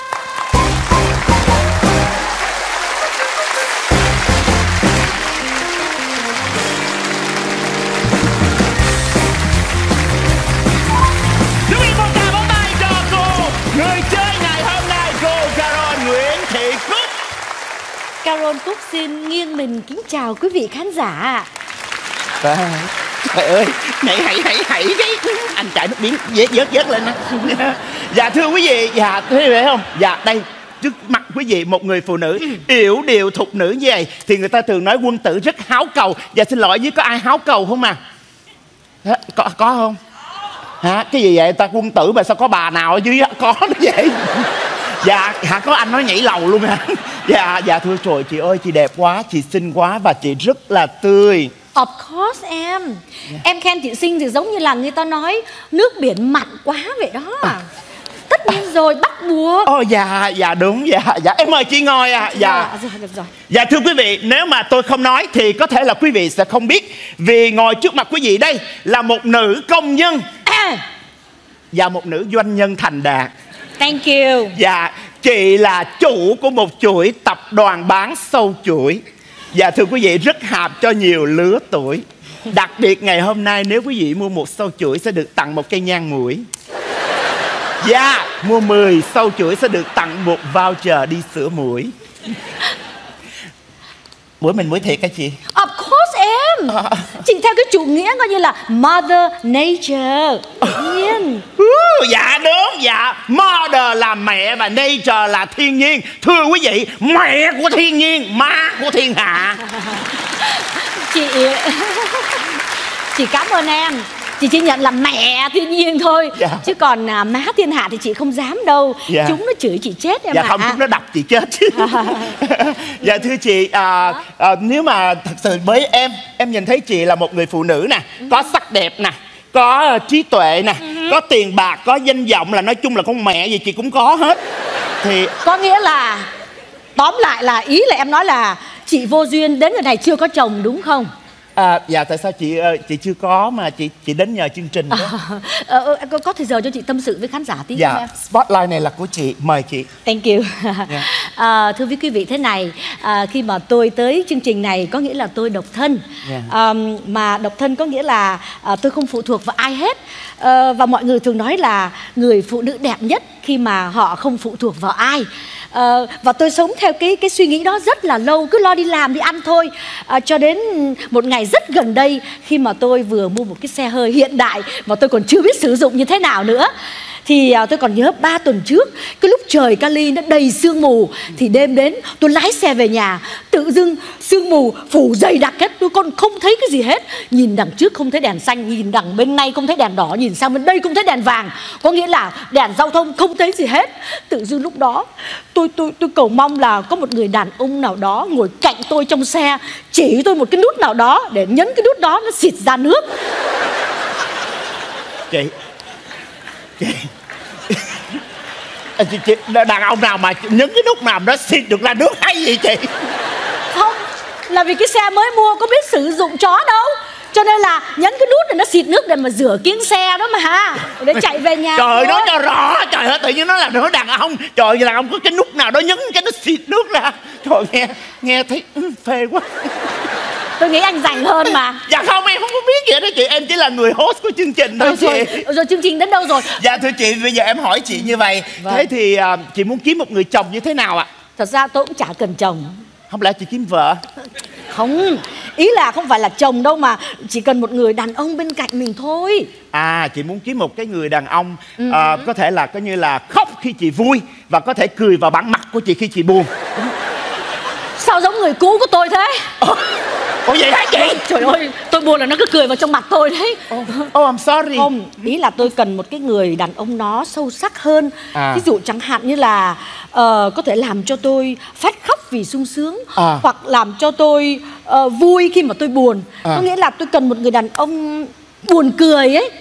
Quý vị một tràng vỗ tay cho cô người chơi ngày hôm nay, cô Carol Nguyễn Thị Cúc. Carol Cúc xin nghiêng mình kính chào quý vị khán giả. Trời ơi, này hãy cái anh chạy nước miếng vớt lên đó. Dạ thưa quý vị, dạ thấy vậy không? Dạ đây trước mặt quý vị một người phụ nữ yểu điệu thục nữ như vậy thì người ta thường nói quân tử rất háo cầu. Dạ xin lỗi với có ai háo cầu không à? Có không? Hả? Cái gì vậy? Ta quân tử mà sao có bà nào ở dưới có nó vậy? Dạ hả, có anh nói nhảy lầu luôn hả? Dạ thưa trời, chị ơi chị đẹp quá, chị xinh quá và chị rất là tươi. Of course em. Em khen chị xinh thì giống như là người ta nói nước biển mặn quá vậy đó. tất nhiên rồi, bắt buộc. Ồ dạ đúng, dạ em mời chị ngồi ạ. Dạ. Được rồi. Dạ thưa quý vị, nếu mà tôi không nói thì có thể là quý vị sẽ không biết. Vì ngồi trước mặt quý vị đây là một nữ công nhân và một nữ doanh nhân thành đạt. Thank you. Dạ, chị là chủ của một chuỗi tập đoàn bán sâu chuỗi. Dạ thưa quý vị, rất hạp cho nhiều lứa tuổi. Đặc biệt ngày hôm nay nếu quý vị mua một sâu chuỗi sẽ được tặng một cây nhang mũi. Dạ, mua 10 sâu chuỗi sẽ được tặng một voucher đi sửa mũi. Bữa mình mũi thiệt hả chị? Of course em. Chị theo cái chủ nghĩa coi như là Mother Nature. Tự nhiên. Dạ đúng, dạ. Mother là mẹ và nature là thiên nhiên. Thưa quý vị, mẹ của thiên nhiên, má của thiên hạ. Chị cảm ơn em. Chị chỉ nhận là mẹ thiên nhiên thôi. Dạ. Chứ còn má thiên hạ thì chị không dám đâu. Dạ. Chúng nó chửi chị chết em Dạ ạ. không, chúng nó đập chị chết. Dạ thưa chị, nếu mà thật sự với em nhìn thấy chị là một người phụ nữ nè, có sắc đẹp nè, có trí tuệ nè, có tiền bạc, có danh vọng, là nói chung là con mẹ gì chị cũng có hết. Thì có nghĩa là tóm lại là ý là em nói là chị vô duyên đến người này chưa có chồng đúng không? Dạ tại sao chị chưa có mà chị đến nhờ chương trình đó. Có thời giờ cho chị tâm sự với khán giả tí dạ, không em? Spotlight này là của chị, mời chị. Thank you. Thưa quý vị thế này, khi mà tôi tới chương trình này có nghĩa là tôi độc thân. Mà độc thân có nghĩa là tôi không phụ thuộc vào ai hết. Và mọi người thường nói là người phụ nữ đẹp nhất khi mà họ không phụ thuộc vào ai. Và tôi sống theo cái suy nghĩ đó rất là lâu, cứ lo đi làm đi ăn thôi. Cho đến một ngày rất gần đây, khi mà tôi vừa mua một cái xe hơi hiện đại mà tôi còn chưa biết sử dụng như thế nào nữa. Thì tôi còn nhớ 3 tuần trước, cái lúc trời Cali nó đầy sương mù, thì đêm đến tôi lái xe về nhà, tự dưng sương mù phủ dày đặc hết, tôi còn không thấy cái gì hết. Nhìn đằng trước không thấy đèn xanh, nhìn đằng bên này không thấy đèn đỏ, nhìn sang bên đây không thấy đèn vàng, có nghĩa là đèn giao thông không thấy gì hết. Tự dưng lúc đó tôi cầu mong là có một người đàn ông nào đó ngồi cạnh tôi trong xe, chỉ tôi một cái nút nào đó để nhấn cái nút đó nó xịt ra nước. Chị đàn ông nào mà nhấn cái nút nào đó xịt được ra nước hay gì chị? Không, là vì cái xe mới mua có biết sử dụng chó đâu, cho nên là nhấn cái nút này nó xịt nước để mà rửa kiếng xe đó mà, để chạy về nhà. Trời ơi, nói cho rõ, trời ơi, tự nhiên nó là nói đàn ông. Trời ơi, đàn ông có cái nút nào đó nhấn cái nó xịt nước ra. Trời, nghe thấy phê quá. Tôi nghĩ anh rành hơn mà. Dạ không, em không có biết vậy đó chị. Em chỉ là người host của chương trình thôi chị. Rồi chương trình đến đâu rồi? Dạ thưa chị, bây giờ em hỏi chị như vậy. Thế thì chị muốn kiếm một người chồng như thế nào ạ? Thật ra tôi cũng chả cần chồng. Không lẽ chị kiếm vợ? Không, ý là không phải là chồng đâu, mà chỉ cần một người đàn ông bên cạnh mình thôi. Chị muốn kiếm một cái người đàn ông có thể là coi như là khóc khi chị vui, và có thể cười vào bản mặt của chị khi chị buồn. Sao giống người cũ của tôi thế? Ủa vậy hả chị? Trời ơi, tôi buồn là nó cứ cười vào trong mặt tôi đấy. I'm sorry. Không, ý là tôi cần một cái người đàn ông nó sâu sắc hơn. Ví dụ chẳng hạn như là có thể làm cho tôi phát khóc vì sung sướng, hoặc làm cho tôi vui khi mà tôi buồn. Có nghĩa là tôi cần một người đàn ông buồn cười ấy.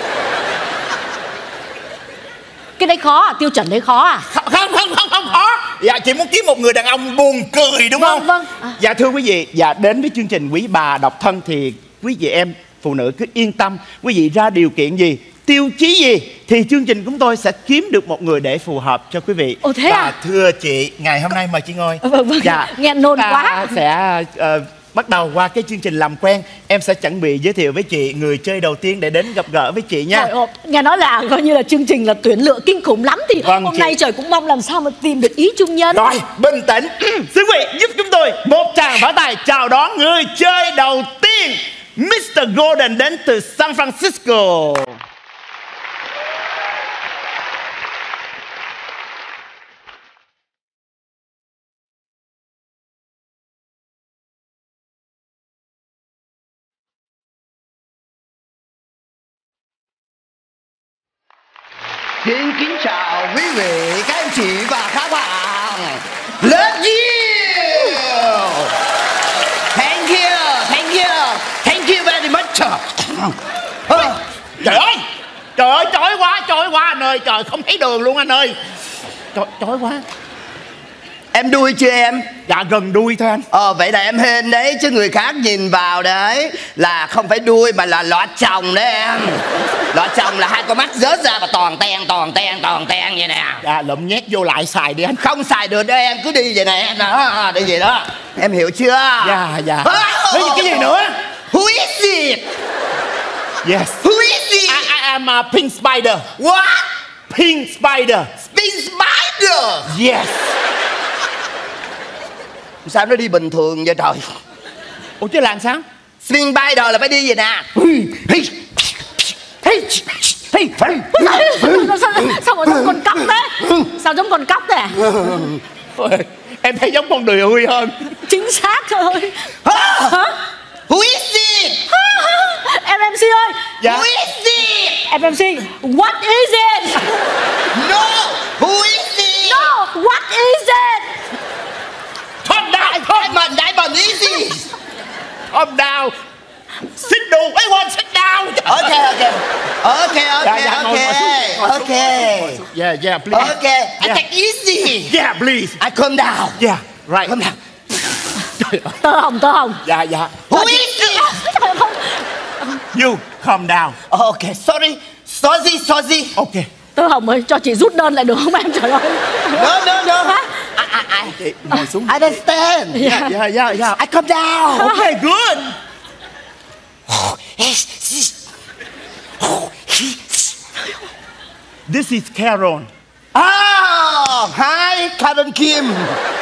Cái đấy khó à? Tiêu chuẩn đấy khó à? Không khó. Dạ chị muốn kiếm một người đàn ông buồn cười đúng không? Vâng. Dạ thưa quý vị, dạ đến với chương trình Quý Bà Độc Thân thì quý vị em phụ nữ cứ yên tâm. Quý vị ra điều kiện gì, tiêu chí gì thì chương trình chúng tôi sẽ kiếm được một người để phù hợp cho quý vị. Ồ thế à? Thưa chị, ngày hôm nay mời chị ngồi. Vâng. Dạ, nghe nôn quá. Sẽ bắt đầu qua cái chương trình làm quen. Em sẽ chuẩn bị giới thiệu với chị người chơi đầu tiên để đến gặp gỡ với chị nha. Nghe nói là coi như là chương trình là tuyển lựa kinh khủng lắm. Thì vâng, hôm chị. nay trời cũng mong làm sao mà tìm được ý chung nhân. Rồi, bình tĩnh. Xin quý vị giúp chúng tôi một tràng pháo tay chào đón người chơi đầu tiên, Mr. Golden đến từ San Francisco. Kính chào quý vị, các anh chị và các bạn. Let's you. Thank you very much. Trời ơi, chói quá anh ơi. Trời, không thấy đường luôn anh ơi. Trời, chói quá. Em đuôi chưa em? Dạ gần đuôi thôi anh. Vậy là em hên đấy. Chứ người khác nhìn vào đấy là không phải đuôi mà là lọt chồng đấy em. Lọt chồng là hai con mắt rớt ra và toàn ten vậy nè. Dạ lụm nhét vô lại xài đi anh. Không xài được đâu em, cứ đi vậy nè em. Đó, đi vậy đó. Em hiểu chưa? Dạ. Cái gì nữa? Who is it? Yes. Who is it? I am a pink spider. What? Pink spider. Pink spider. Yes. Sao nó đi bình thường vậy trời? Ủa chứ làm sao? Spin spider là phải đi vậy nè. Sao mà giống con cóc thế? Sao giống con cóc thế? Em thấy giống con đười hơn. Chính xác rồi. Who is it? Em MC ơi. Dạ. Who is it? Em MC. What is it? No. Who is it? No. What is it? Diamond easy. Calm down. Sit down. I want sit down. Okay. Yeah, please. Okay. I take easy. Yeah, please. I calm down. Yeah, right. Calm down. Tơ hồng. Dạ. Who is it? You calm down. Okay. Sorry. Okay. Tơ hồng ơi, cho chị rút đơn lại được không em? Trời ơi. No. Hả? Chị ngồi xuống. I understand. Yeah. I calm down. Okay, good. This is Carol. Hi, Karen Kim.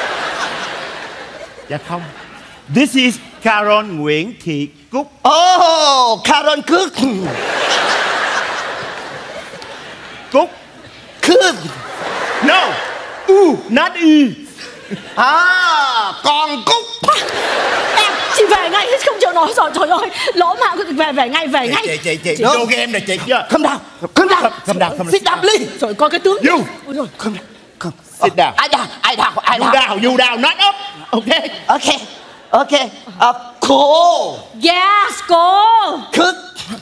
Dạ không. This is Carol Nguyễn Thị Cúc. Karen Cook. Cúc. Cook. No. Not Con Cúc. Em, chị về ngay, không chịu nói rồi. Trời ơi, lỗ mạng, về ngay. Chị vô game này chị chưa? Calm down. Sit down, please. Rồi coi cái tướng. You. Ôi rồi. Come. Sit down. I You down, not up. Okay. Cô. Yes, cô. Cook.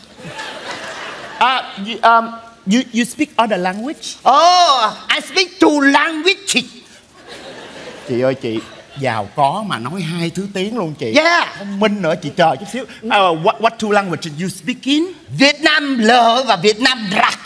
You speak other language? I speak two languages. Chị ơi, chị giàu có mà nói 2 thứ tiếng luôn chị. Yeah. Thông minh nữa, chị chờ chút xíu. What two languages you speak in? Việt Nam L và Việt Nam rạc.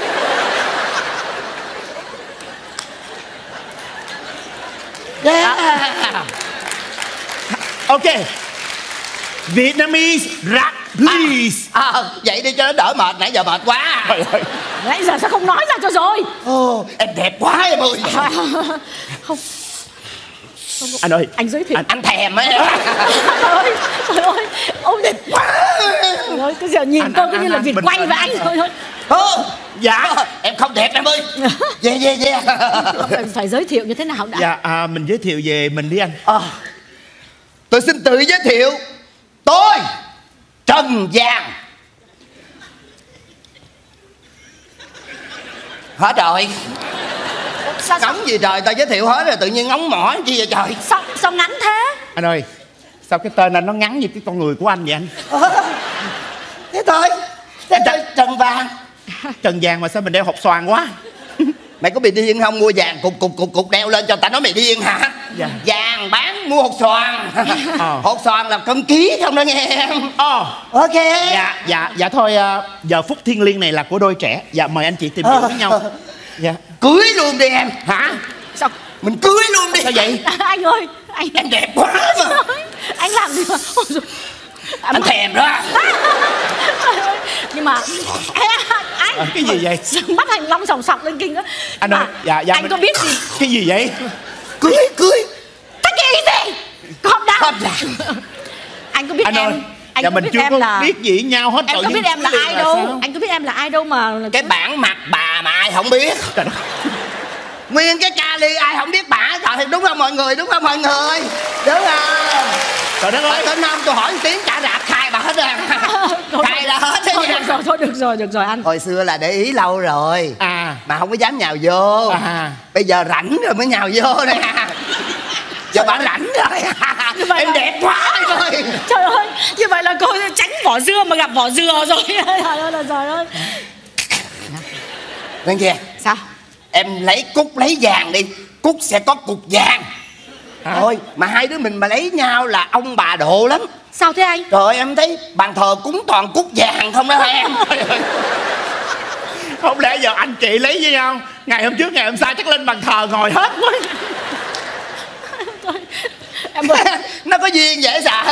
Yeah. Okay. Vietnamese rap, please. Vậy đi cho nó đỡ mệt, nãy giờ mệt quá. Trời ơi. Nãy giờ sao không nói ra cho rồi? Em đẹp quá em ơi. Không. Anh ơi, anh giới thiệu. Anh thèm ấy. Trời ơi, ông đẹp quá. Trời ơi, cái giờ nhìn tôi cứ như là Việt quay với anh thôi. Dạ. Em không đẹp em ơi. Yeah. Phải giới thiệu như thế nào đã? Dạ, mình giới thiệu về mình đi anh. Tôi xin tự giới thiệu. Tôi Trần Giang. Hết rồi. Ngóng gì trời, tao giới thiệu hết rồi tự nhiên ngóng mỏ chi vậy trời. Sao ngắn thế? Anh ơi, sao cái tên anh nó ngắn như cái con người của anh vậy anh? Thế thôi. Trần Vàng. Trần Vàng mà sao mình đeo hộp xoàn quá? Mày có bị điên không? Mua vàng cục đeo lên cho tao nói mày điên hả? Dạ. Vàng bán mua hột xoàn. Hột xoàn là cân ký không đó nghe em. Ok. Dạ thôi, giờ phút thiêng liêng này là của đôi trẻ. Dạ mời anh chị tìm hiểu với nhau. Dạ. Cưới luôn đi em. Hả? Sao? Mình cưới luôn đi. Sao vậy? Anh ơi, em đẹp quá mà. Anh làm gì mà? Anh thèm đó. Nhưng mà anh cái gì vậy? Mắt Thành Long sòng sọc lên kinh á. Anh ơi, dạ anh có biết gì? Cái gì vậy? Cưới. Cái gì? Không đâu. Anh có biết anh em ơi, anh dạ có mình biết chưa em có là biết gì nhau hết. Em có biết em là ai đâu. Anh có biết em là ai đâu mà cái bản mặt bà mà ai không biết. Nguyên cái Cali ai không biết bả. Trời, đúng không mọi người? Đúng không? Trời đất ơi. Tới năm tôi hỏi tiếng trả rạp khai bà hết rồi. Khai ra hết thế nha. Thôi được rồi anh. Hồi xưa là để ý lâu rồi mà không có dám nhào vô. Bây giờ rảnh rồi mới nhào vô nè. Giờ bà rảnh rồi. Em đẹp quá anh ơi. Trời ơi, như vậy là cô tránh vỏ dưa mà gặp vỏ dừa rồi. Trời ơi. Nghe chưa? Sao? Em lấy Cúc lấy vàng đi, Cúc sẽ có cục vàng. Thôi mà hai đứa mình mà lấy nhau là ông bà độ lắm. Sao thế anh? Trời ơi, em thấy bàn thờ cúng toàn cúc vàng không đó em. Không lẽ giờ anh chị lấy với nhau, ngày hôm trước ngày hôm sau chắc lên bàn thờ ngồi hết quá. Em nó có duyên vậy sao?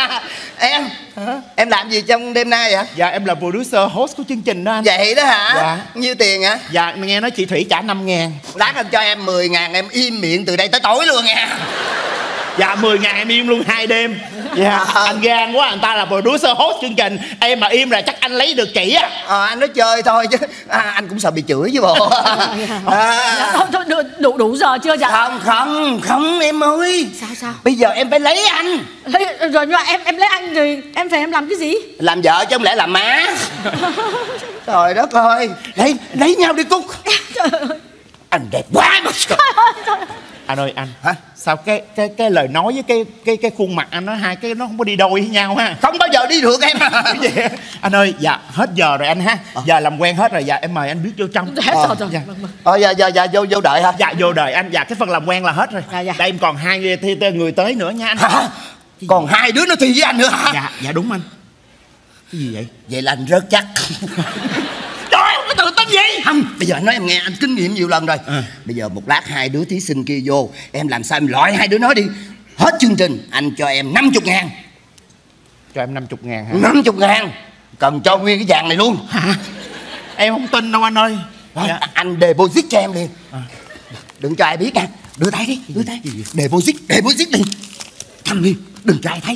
Em làm gì trong đêm nay vậy? Dạ em là producer host của chương trình đó anh. Vậy đó hả? Dạ. Nhiêu tiền hả? Dạ nghe nói chị Thủy trả 5.000. Lát anh cho em 10.000, em im miệng từ đây tới tối luôn nha. Dạ 10.000 em im luôn 2 đêm. Dạ anh gan quá, anh ta là producer host chương trình, em mà im là chắc anh lấy được chị á. Anh nói chơi thôi chứ anh cũng sợ bị chửi chứ bộ. Thôi, đủ giờ chưa dạ? Không em ơi. Sao? Bây giờ em phải lấy anh. Rồi nhưng mà em lấy anh rồi em phải em làm cái gì? Làm vợ chứ không lẽ làm má. Trời đất ơi. Lấy nhau đi Cúc. Anh đẹp quá mà. Anh ơi anh. Hả? Sao cái lời nói với cái khuôn mặt anh, nó hai cái nó không có đi đôi với nhau ha. Không bao giờ đi được em. Anh ơi, dạ hết giờ rồi anh ha. Giờ làm quen hết rồi, dạ em mời anh bước vô trong. Dạ vô đợi hả? Dạ vô đợi anh, dạ cái phần làm quen là hết rồi. Dạ. Đây em còn 2 người tới nữa nha anh. Hả? Còn 2 đứa nó thi với anh nữa hả? Dạ đúng anh. Cái gì vậy? Vậy là anh rớt chắc. Trời ơi, tự tin gì? Không, bây giờ anh nói em nghe, anh kinh nghiệm nhiều lần rồi. Bây giờ một lát 2 đứa thí sinh kia vô, em làm sao em loại 2 đứa nó đi. Hết chương trình anh cho em 50.000. Cho em 50.000 hả? 50.000. Cần cho nguyên cái vàng này luôn. Hả? Em không tin đâu anh ơi. Dạ. Anh deposit cho em liền. Đừng cho ai biết nha. Đưa tay đi, đưa tay. Deposit đi. Cầm đi, đừng cho ai thấy.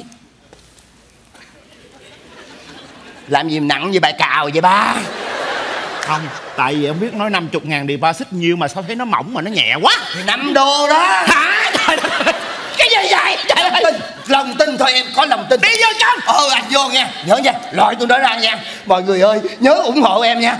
Làm gì nặng như bài cào vậy ba? Không, tại vì em biết nói 50.000 deposit nhiều mà sao thấy nó mỏng mà nó nhẹ quá. 5 đô đó. Hả? Trời ơi, cái gì vậy? Trời ơi. Lòng tin thôi em, có lòng tin. Đi vô trong. Anh vô nha. Nhớ nha, loại tôi đó ra nha. Mọi người ơi, nhớ ủng hộ em nha.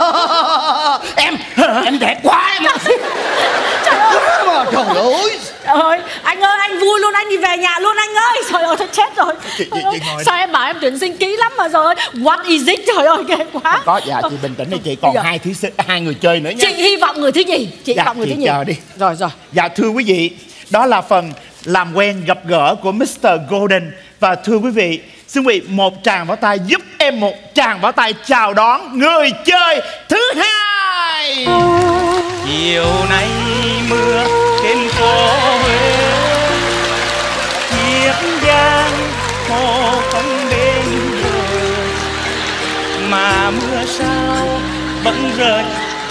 Em đẹp quá em. Trời ơi. Trời ơi, anh ơi, anh vui luôn, anh đi về nhà luôn anh ơi. Trời ơi, tôi chết rồi. Chị ngồi sao em bảo em tuyển sinh kỹ lắm mà rồi. What is it? Trời ơi, ghê quá. Có, dạ chị bình tĩnh đi chị, còn 2 thí sinh, 2 người chơi nữa nha. Chị hy vọng người thứ gì? Chị hy vọng người thứ gì? Chờ đi. Rồi. Dạ thưa quý vị, đó là phần làm quen gặp gỡ của Mr. Golden. Và thưa quý vị, xin quý vị một tràng pháo tay, giúp em một tràng pháo tay chào đón người chơi thứ 2. Chiều nay mưa trên phố Huế, chiếc giang hồ không bên bờ, mà mưa sao vẫn rơi.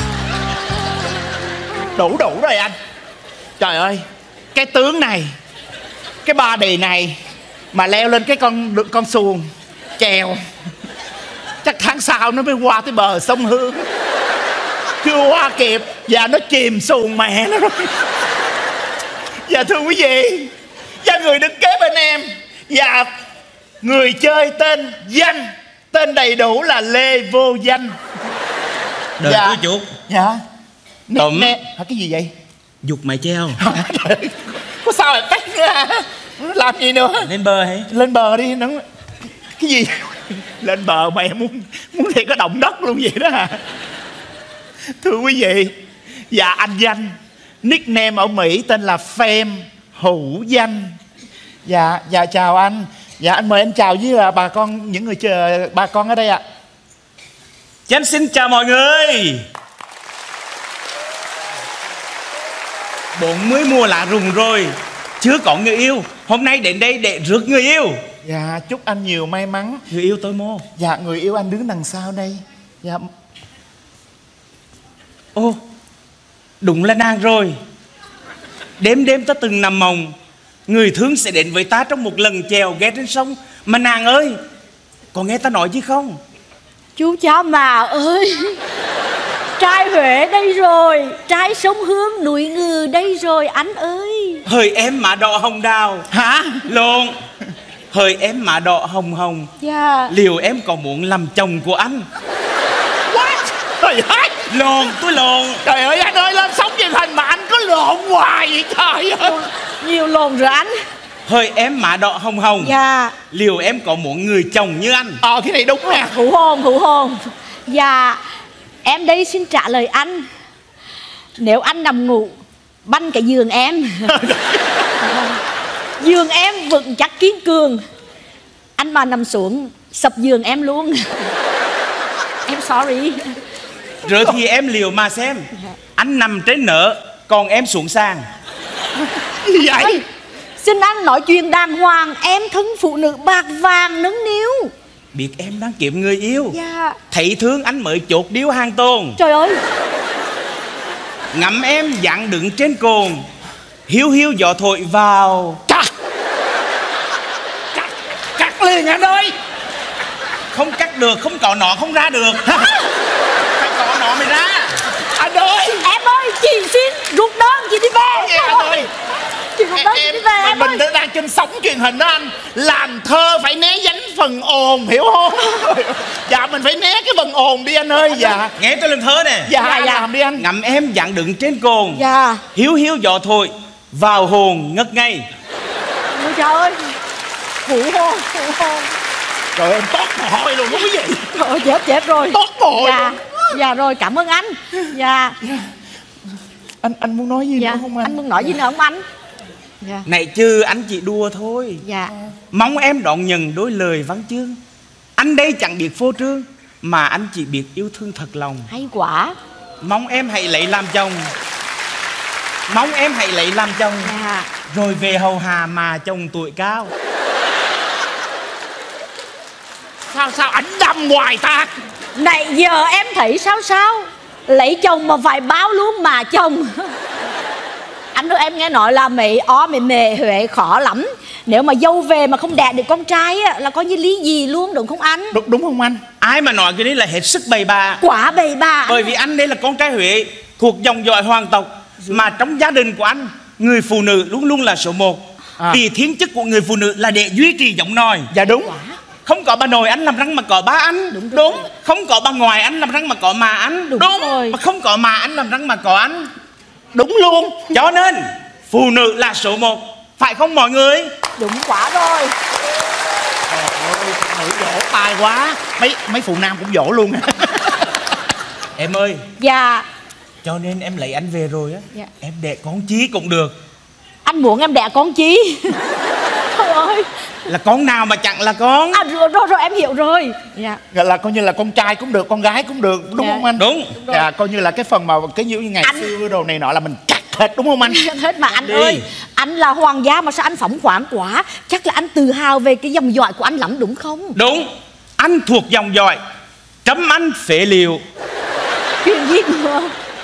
Đủ rồi anh. Trời ơi, cái tướng này, cái body này mà leo lên cái con xuồng chèo, chắc tháng sau nó mới qua tới bờ sông Hương. Chưa qua kịp và nó chìm xuồng mẹ nó rồi. Dạ thưa quý vị, và người đứng kế bên em, và người chơi tên Danh, tên đầy đủ là Lê Vô Danh. Đời Dạ. của chuột. Dạ. Tụm. Hả, cái gì vậy? Dục mày treo. Có sao lại tách ra? Làm gì nữa? Lên bờ hả? Lên bờ đi nó. Cái gì? Lên bờ mày muốn thì có động đất luôn vậy đó hả? Thưa quý vị, dạ anh Danh, nickname ở Mỹ tên là Pham Hữu Danh. Dạ chào anh. Dạ anh mời anh chào với là bà con, những người chờ bà con ở đây ạ. Danh xin chào mọi người. Bọn mới mua lạ rùng rồi, chưa có người yêu, hôm nay đến đây để rước người yêu. Dạ chúc anh nhiều may mắn. Người yêu tôi mua. Dạ người yêu anh đứng đằng sau đây. Dạ. Ô, đúng là nàng rồi. Đêm ta từng nằm mộng, người thương sẽ đến với ta trong một lần chèo ghé trên sông. Mà nàng ơi, có nghe ta nói chứ không? Chú cháu mà ơi, trai Huế đây rồi, trai sông Hương núi Ngừ đây rồi anh ơi. Hỡi em má đỏ hồng đào. Hả? Lộn. Hỡi em má đỏ hồng hồng. Dạ. Liệu em có muốn làm chồng của anh? What? Trời ơi. Lộn, tôi lộn. Trời ơi anh ơi, lên sóng truyền hình mà anh có lộn hoài vậy trời ơi. Nhiều lộn rồi anh. Hỡi em má đỏ hồng hồng. Dạ. Liệu em có muốn người chồng như anh? Cái này đúng nè. Hữu hôn. Dạ. Em đây xin trả lời anh. Nếu anh nằm ngủ banh cái giường em giường em vững chắc kiên cường, anh mà nằm xuống sập giường em luôn. Em sorry. Rồi thì em liều mà xem. Anh nằm trên nợ, còn em xuống sàn. Gì vậy? Ôi, xin anh nói chuyện đàng hoàng. Em thân phụ nữ bạc vàng nứng níu. Biết em đang kiếm người yêu. Dạ. Thấy thương anh mới chốt điếu hàng tồn. Trời ơi. Ngắm em dặn đứng trên cồn, hiu hiu gió thổi vào. Cắt liền anh ơi. Không cắt được, không có nó không ra được. Phải có nó mới ra. Anh ơi. Em ơi, chị xin rút đơn, chị đi về. Nghe anh ơi. Chị rút đơn, chị đi về em ơi. Mình đang trên sóng truyền hình đó anh. Làm thơ phải né tránh phần ồn, hiểu không? Dạ mình phải né cái phần ồn đi anh ơi. Dạ. Nghe tôi lên thơ nè. Dạ làm đi anh. Ngắm em dặn đứng trên cồn, Dạ. hiu hiu gió thổi vào hồn ngất ngây. Ôi trời ơi. Phụ hôn. Trời ơi em tót mồ hôi luôn quý vị. Trời ơi, chết rồi. Tót mồ hôi. Dạ. Dạ rồi, cảm ơn anh. Dạ. Anh muốn nói gì Dạ. nữa không anh? Anh muốn nói gì nữa không anh? Dạ. Này chứ anh chỉ đùa thôi. Dạ. Mong em đón nhận đôi lời văn chương. Anh đây chẳng biết phô trương, mà anh chỉ biết yêu thương thật lòng. Hay quá. Mong em hãy lấy làm chồng. Mong em hãy lấy làm chồng. Dạ. Rồi về hầu hà mà chồng tuổi cao. Sao ảnh đâm hoài ta? Này giờ em thấy sao? Lấy chồng mà phải báo luôn mà chồng. Anh ơi, em nghe nói là mẹ mề Huệ khó lắm. Nếu mà dâu về mà không đẻ được con trai á, là coi như lý gì luôn, đúng không anh? Đúng không anh? Ai mà nói cái đấy là hết sức bày bạ. Quả bày bạ. Bởi vì anh đây là con trai Huệ, thuộc dòng dõi hoàng tộc. Mà trong gia đình của anh, người phụ nữ luôn luôn là số 1. Vì thiên chức của người phụ nữ là để duy trì giọng nói. Dạ đúng. Không có bà nội anh làm răng mà có ba anh. Đúng. Không có bà ngoại anh làm răng mà có mà anh. Đúng rồi. Mà không có mà anh làm răng mà có anh. Đúng luôn. Cho nên phụ nữ là số 1. Phải không mọi người? Đúng quá rồi. Nữ dỗ tài quá. Mấy phụ nam cũng dỗ luôn. Em ơi. Dạ. Cho nên em lấy anh về rồi á. Dạ. Em đẻ con chí cũng được. Anh muốn em đẻ con chí? Trời ơi. Là con nào mà chẳng là con. Rồi em hiểu rồi. Dạ. Là coi như là con trai cũng được, con gái cũng được, đúng không anh? Đúng. Dạ, coi như là cái phần mà cái như ngày xưa đồ này nọ là mình cắt hết, đúng không anh? Hết mà anh ơi. Anh là hoàng gia mà sao anh phóng khoáng quá. Chắc là anh tự hào về cái dòng dõi của anh lắm đúng không? Đúng. Anh thuộc dòng dõi Trâm Anh Phế Liệu. Chuyện gì nữa?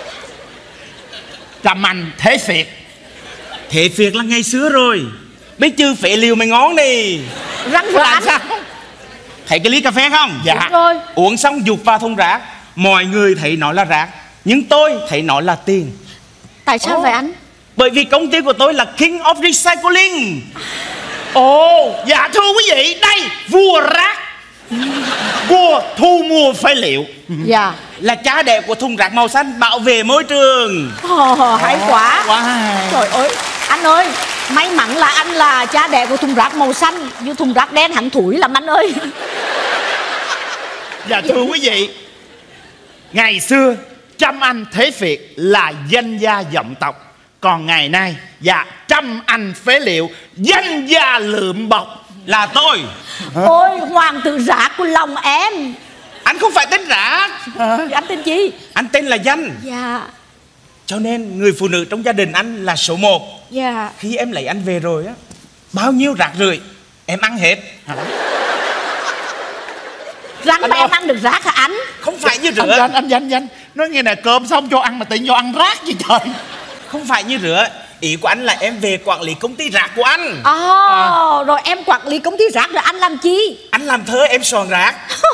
Trâm Anh Thế Phiệt. Thế Phiệt là ngày xưa rồi. Biết chứ Phế Liệu mày ngón đi. Răng của anh. Thấy cái ly cà phê không? Dạ. Đúng rồi. Uống xong dục vào thùng rác. Mọi người thấy nó là rác, nhưng tôi thấy nó là tiền. Tại sao vậy anh? Bởi vì công ty của tôi là King of Recycling. Ồ, dạ thưa quý vị, đây vua rác, vua thu mua phế liệu. Dạ. Là cha đẻ của thùng rác màu xanh, bảo vệ môi trường. Hay quá. Wow. Trời ơi, anh ơi, may mắn là anh là cha đẻ của thùng rác màu xanh, như thùng rác đen hẳn thủi lắm anh ơi. Dạ thưa quý vị, ngày xưa Trâm Anh Thế Phiệt là danh gia vọng tộc. Còn ngày nay, dạ Trâm Anh Phế Liệu, danh gia lượm bọc. Là tôi. Ôi, hoàng tử rác của lòng em. Anh không phải tên rác. Anh tên gì? Anh tên là Danh. Dạ. Cho nên người phụ nữ trong gia đình anh là số 1. Dạ. Khi em lấy anh về rồi á, bao nhiêu rác rưởi em ăn hết. Răng mà em ăn được rác hả anh? Không phải như rửa. Anh Danh nói nghe nè, cơm xong cho ăn mà tự nhiên cho ăn rác gì trời. Không phải như rửa. Ý của anh là em về quản lý công ty rác của anh. Rồi em quản lý công ty rác rồi anh làm chi? Anh làm thơ, em soạn rác.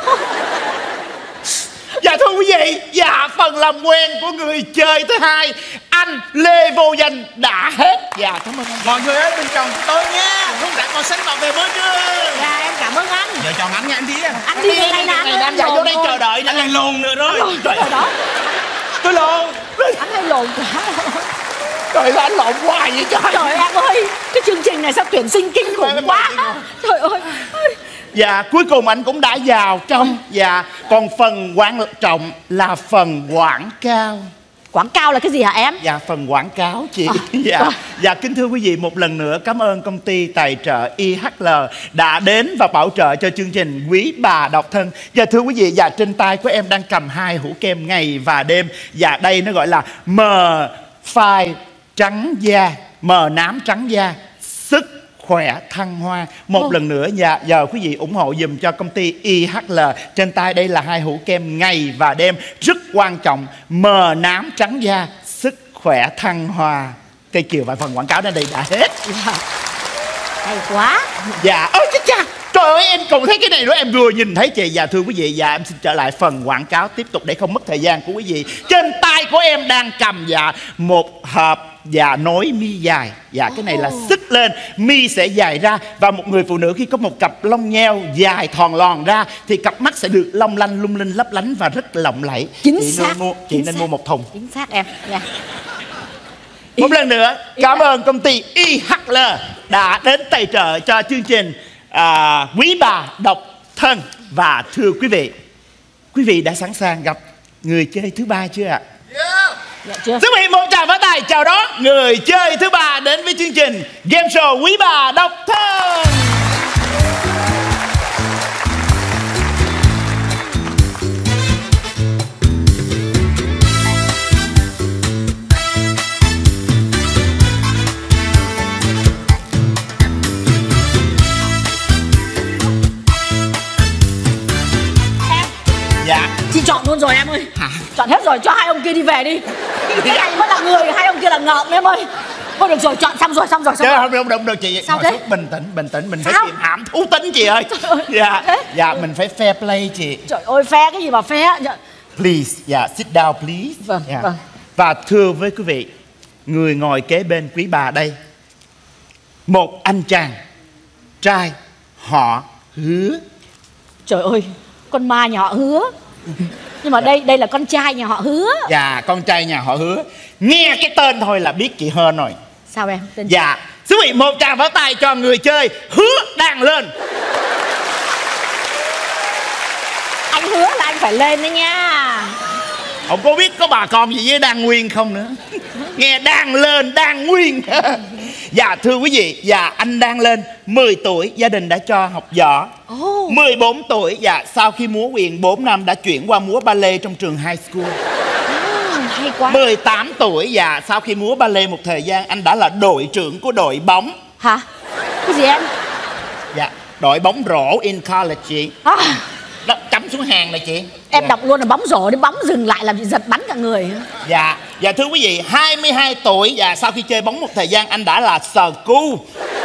Dạ thưa quý vị, dạ phần làm quen của người chơi thứ hai, anh Lê Vô Danh đã hết. Dạ cảm ơn anh. Mọi người ơi, bình chọn của tôi nha. Không rác màu xanh bảo vệ môi trường. Dạ em cảm ơn anh. Giờ chọn anh nha, anh đi. Anh đi về ngày nào Anh dạ vô đây chờ đợi. Anh lại lồn nữa rồi. Trời đó. Tôi lồn. Anh hay lộn quá. Trời ơi anh lộn hoài vậy trời. Trời em ơi, cái chương trình này sao tuyển sinh kinh khủng quá. Trời ơi. Dạ, cuối cùng anh cũng đã vào trong. Dạ, còn phần quan trọng là phần quảng cáo. Quảng cáo là cái gì hả em? Dạ, phần quảng cáo chị. Dạ, kính thưa quý vị, một lần nữa cảm ơn công ty tài trợ IHL đã đến và bảo trợ cho chương trình Quý Bà Độc Thân. Dạ thưa quý vị, dạ trên tay của em đang cầm 2 hũ kem ngày và đêm. Dạ đây nó gọi là mờ phai trắng da, mờ nám trắng da, sức khỏe thăng hoa. Một lần nữa dạ, giờ quý vị ủng hộ dùm cho công ty IHL. Trên tay đây là 2 hũ kem ngày và đêm, rất quan trọng, mờ nám trắng da, sức khỏe thăng hoa. Cây Kiều và phần quảng cáo đến đây đã hết. Hay quá. Dạ, ôi chết cha, trời ơi em còn thấy cái này nữa, em vừa nhìn thấy chị. Dạ thưa quý vị, dạ em xin trở lại phần quảng cáo tiếp tục để không mất thời gian của quý vị. Trên tay của em đang cầm dạ một hộp dạ nối mi dài. Dạ cái này là xích lên, mi sẽ dài ra. Và một người phụ nữ khi có một cặp lông nheo dài thòn lòn ra thì cặp mắt sẽ được long lanh lung linh lấp lánh và rất lộng lẫy. Chính xác. Chị nên mua một thùng. Chính xác em. Dạ. Một lần nữa cảm ơn công ty IHL đã đến tài trợ cho chương trình Quý Bà Độc Thân. Và thưa quý vị đã sẵn sàng gặp người chơi thứ 3 chưa ạ? Dạ chưa. Xin mời một tràng pháo tay chào đón người chơi thứ 3 đến với chương trình game show Quý Bà Độc Thân. Dạ. Chị chọn luôn rồi em ơi. Hả? Chọn hết rồi, cho 2 ông kia đi về đi. Cái này mới là người, 2 ông kia là ngợm em ơi. Thôi được rồi, chọn xong rồi. Chứ không được chị. Sao ngồi thế? xuống, bình tĩnh, mình phải kiềm hãm thú tính chị ơi. Dạ, mình phải fair play chị. Trời ơi, phe cái gì mà phe. Please, dạ, sit down please. Vâng, Dạ. vâng. Và thưa với quý vị, người ngồi kế bên quý bà đây, một anh chàng trai họ Hứa. Trời ơi, con ma nhà họ Hứa. Nhưng mà đây là con trai nhà họ Hứa. Dạ, con trai nhà họ Hứa. Nghe cái tên thôi là biết chị hơn rồi. Sao em? Tên Dạ, xin quý vị một tràng pháo tay cho người chơi Hứa đang lên. Anh Hứa là anh phải lên đấy nha. Không có biết có bà con gì với Đan Nguyên không nữa. Nghe đang lên, đang nguyên. Dạ thưa quý vị, dạ anh đang lên 10 tuổi, gia đình đã cho học võ. 14 tuổi, dạ sau khi múa quyền 4 năm đã chuyển qua múa ballet trong trường high school. Hay quá. 18 tuổi, dạ sau khi múa ballet một thời gian anh đã là đội trưởng của đội bóng. Hả? Cái gì em? Dạ, đội bóng rổ in college chị. Đó, cắm xuống hàng này chị. Em đọc luôn là bóng rổ, đến bóng dừng lại làm gì giật bắn cả người. Dạ, dạ thưa quý vị, 22 tuổi, dạ sau khi chơi bóng một thời gian anh đã là school.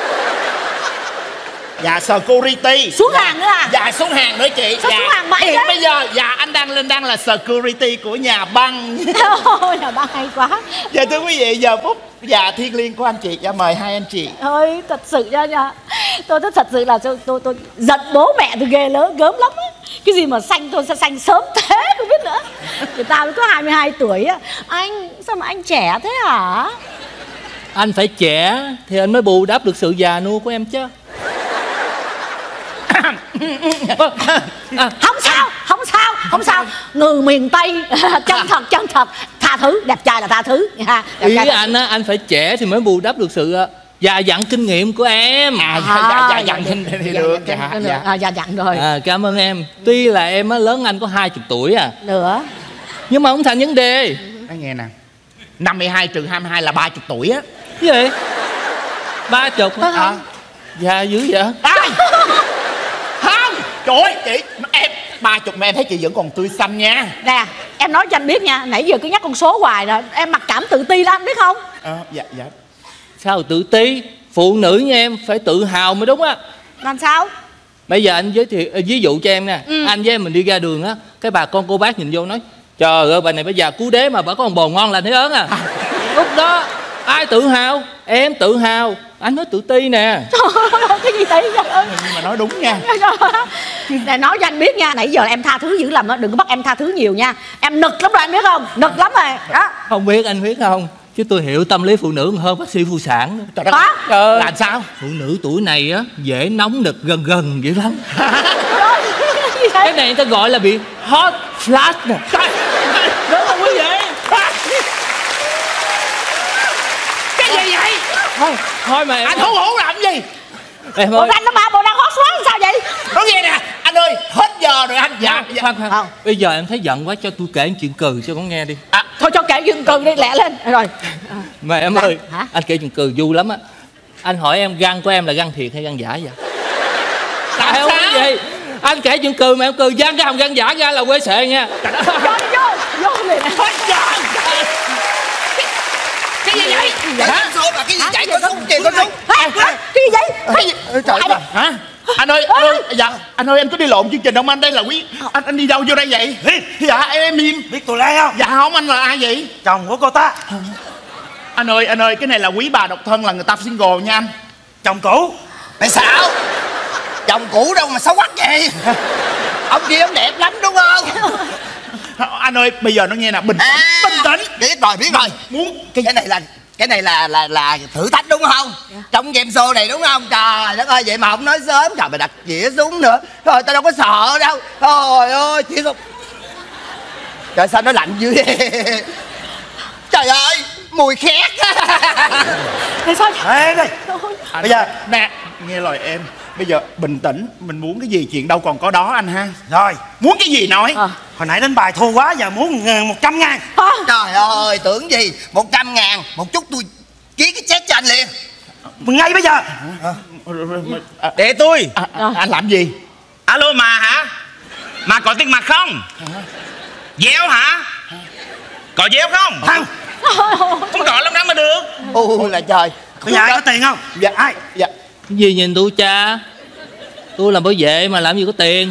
Dạ security. Xuống hàng nữa à? Dạ xuống hàng nữa chị. Sao dạ, xuống hàng mạnh hiện thế? bây giờ dạ anh đang là security của nhà băng. Ôi nhà băng hay quá. Dạ thưa quý vị, giờ phút dạ thiêng liêng của anh chị. Dạ mời hai anh chị. Ôi thật sự nha. Tôi thật sự là tôi giận bố mẹ từ ghê lớn gớm lắm ấy. Cái gì mà sanh tôi sẽ sanh sớm thế không biết nữa. Người ta mới có 22 tuổi á. Anh sao mà anh trẻ thế hả? Anh phải trẻ thì anh mới bù đắp được sự già nua của em chứ. Không sao. Người miền Tây chân thật, tha thứ, đẹp trai là tha thứ. Ý anh á, anh phải trẻ thì mới bù đắp được sự già dặn kinh nghiệm của em. Dạ dặn thì được. Dạ dặn rồi. Cảm ơn em. Tuy là em á lớn anh có 20 tuổi à. Nữa. Nhưng mà không thành vấn đề. Nói nghe nè, 52 trừ 22 là 30 tuổi á. Cái gì? 30 hả? Già dữ vậy? Không, trời ơi chị, em 30 mà em thấy chị vẫn còn tươi xanh nha. Nè, em nói cho anh biết nha, nãy giờ cứ nhắc con số hoài rồi, em mặc cảm tự ti lắm biết không? Dạ. Sao tự ti? Phụ nữ như em phải tự hào mới đúng á. Làm sao? Bây giờ anh giới thiệu ví dụ cho em nè. Anh với em mình đi ra đường á, cái bà con cô bác nhìn vô nói trời ơi bà này bây giờ cứu đế mà bà có con bò ngon lành thấy ớn à. Lúc đó ai tự hào? Em tự hào. Anh nói tự ti nè. Cái gì tí vậy? Nhưng mà nói đúng nha. Nè nói cho anh biết nha, nãy giờ em tha thứ dữ lắm đó, đừng có bắt em tha thứ nhiều nha. Em nực lắm rồi em biết không? Nực lắm rồi đó. Không biết anh biết không? Chứ tôi hiểu tâm lý phụ nữ hơn bác sĩ phụ sản. Trời đất Hả? ơi. Làm sao? Phụ nữ tuổi này á dễ nóng nực gần gần vậy lắm. Cái này người ta gọi là bị hot flash nè. Đúng không quý vị? Cái gì vậy? Thôi mà em... Anh hú hú làm gì? Em Bộ ơi, răng nó mà bộ răng hot quá sao vậy? Nói nghe nè, anh ơi, hết giờ rồi anh. Dạ, dạ. khoan. Bây giờ em thấy giận quá, cho tôi kể chuyện cừ cho con nghe đi. Thôi cho kể chuyện cừ đi, lẹ lên. Rồi. Mà em ơi, hả? anh kể chuyện cừ vui lắm á. Anh hỏi em gan của em là gan thiệt hay gan giả vậy? Làm Tại không sao? cái gì? Anh kể chuyện cừ mà em cừ gan cái hồng gan giả ra là quê sệ nha. Vô liền. Hết giờ. Cái gì vậy? Hả? Sao mà cái gì chạy có súng kìa, có súng. Cái gì vậy? Cái gì? Trời ơi. Hả? Anh ơi, dạ, anh ơi em có đi lộn chương trình không? Anh đây là quý. Anh đi đâu vô đây vậy? Dạ em im. Biết tôi Lê không? Dạ không, anh là ai vậy? Chồng của cô ta. Anh ơi, cái này là quý bà độc thân, là người ta single nha anh. Chồng cũ. Mày xạo. Chồng cũ đâu mà xấu quắc vậy. Ông kia ông đẹp lắm đúng không? Anh ơi, bây giờ nó nghe nè, bình tĩnh. Biết rồi. Muốn cái này là thử thách đúng không? Trong game show này đúng không? Trời đất ơi, vậy mà không nói sớm. Trời, mày đặt dĩa súng nữa. Thôi tao đâu có sợ đâu. Trời ơi, chỉ không. Trời, sao nó lạnh dữ vậy? Trời ơi, mùi khét. Thế sao? Ê đây. Bây giờ nè, nghe lời em. Bây giờ bình tĩnh, mình muốn cái gì chuyện đâu còn có đó anh ha. rồi, Muốn cái gì nói. hồi nãy đánh bài thua quá, giờ muốn 100.000. Trời ơi, tưởng gì 100.000. Một chút tôi ký cái check cho anh liền. Ngay bây giờ. Để tôi. Anh làm gì? Alo mà hả? Mà có tiền mặt không? Déo hả? Có déo không? Thằng. Không có làm sao mà được. Ôi là trời. Bây giờ ai có tiền không? Dạ, ai? Dạ. Cái gì nhìn tôi cha? Tôi làm bảo vệ mà làm gì có tiền.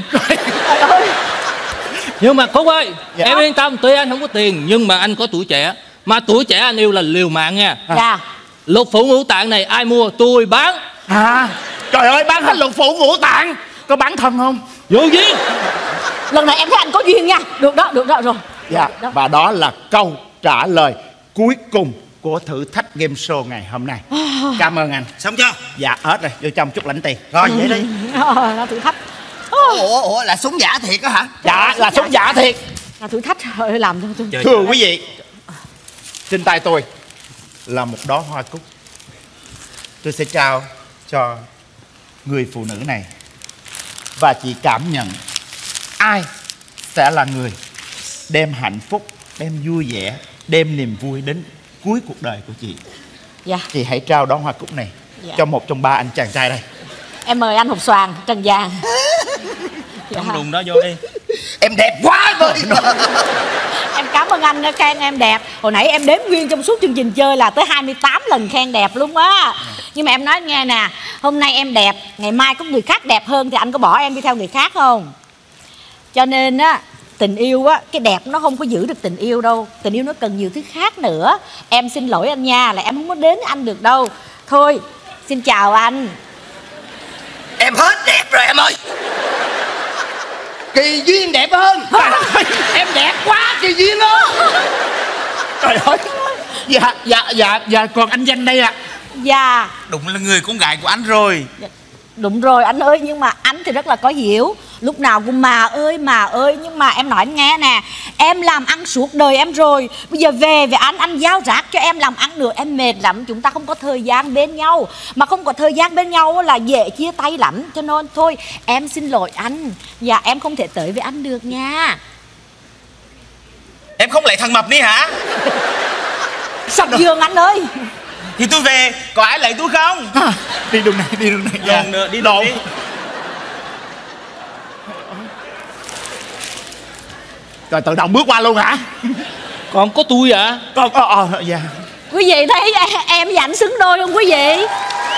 Nhưng mà Phúc ơi, em yên tâm, tuy anh không có tiền nhưng mà anh có tuổi trẻ. Mà tuổi trẻ anh yêu là liều mạng nha. Dạ. Lục phủ ngũ tạng này ai mua tôi bán. Trời ơi, bán hết lục phủ ngũ tạng. Có bán thân không? Vô duyên. Lần này em thấy anh có duyên nha. Được đó rồi. Dạ, và đó là câu trả lời cuối cùng của thử thách game show ngày hôm nay. Cảm ơn anh. Xong chưa? Dạ, hết rồi, vô trong chút lãnh tiền. Rồi vậy đi. Là thử thách. Ủa là súng giả thiệt á hả? Dạ, là súng giả thiệt. Là thử thách rồi làm thôi. Thưa quý vị, trên tay tôi là một đóa hoa cúc. Tôi sẽ trao cho người phụ nữ này. Và chị cảm nhận ai sẽ là người đem hạnh phúc, đem vui vẻ, đem niềm vui đến cuối cuộc đời của chị. Dạ. Chị hãy trao đóa hoa cúc này cho một trong ba anh chàng trai đây. Em mời anh Hồng Xoàn, Trần Vàng. Trong đùng đó vô đi. Em đẹp quá rồi. Em cảm ơn anh đã khen em đẹp. Hồi nãy em đếm nguyên trong suốt chương trình chơi là tới 28 lần khen đẹp luôn á. Nhưng mà em nói nghe nè, hôm nay em đẹp, ngày mai có người khác đẹp hơn thì anh có bỏ em đi theo người khác không? Cho nên á, tình yêu á, cái đẹp nó không có giữ được tình yêu đâu. Tình yêu nó cần nhiều thứ khác nữa. Em xin lỗi anh nha, là em không có đến anh được đâu. Thôi, xin chào anh. Em hết đẹp rồi em ơi. Kỳ Duyên đẹp hơn. Em đẹp quá Kỳ Duyên ơi. Trời ơi. Dạ, còn anh Danh đây ạ. Dạ. Đúng là người con gái của anh rồi. Đúng rồi anh ơi, nhưng mà anh thì rất là có hiểu. Lúc nào cũng mà ơi. Nhưng mà em nói anh nghe nè, em làm ăn suốt đời em rồi. Bây giờ về với anh giao rác cho em làm ăn nữa. Em mệt lắm, chúng ta không có thời gian bên nhau. Mà không có thời gian bên nhau là dễ chia tay lắm. Cho nên thôi, em xin lỗi anh. Dạ em không thể tới với anh được nha. Em không lấy thằng mập đi hả? Sập giường anh ơi. Thì tôi về, có ai lấy tôi không? Đi đường này. Dạ. Nữa, đi đường đi. Rồi tự động bước qua luôn hả? Còn có tôi à? Dạ. Quý vị thấy em và anh xứng đôi không quý vị?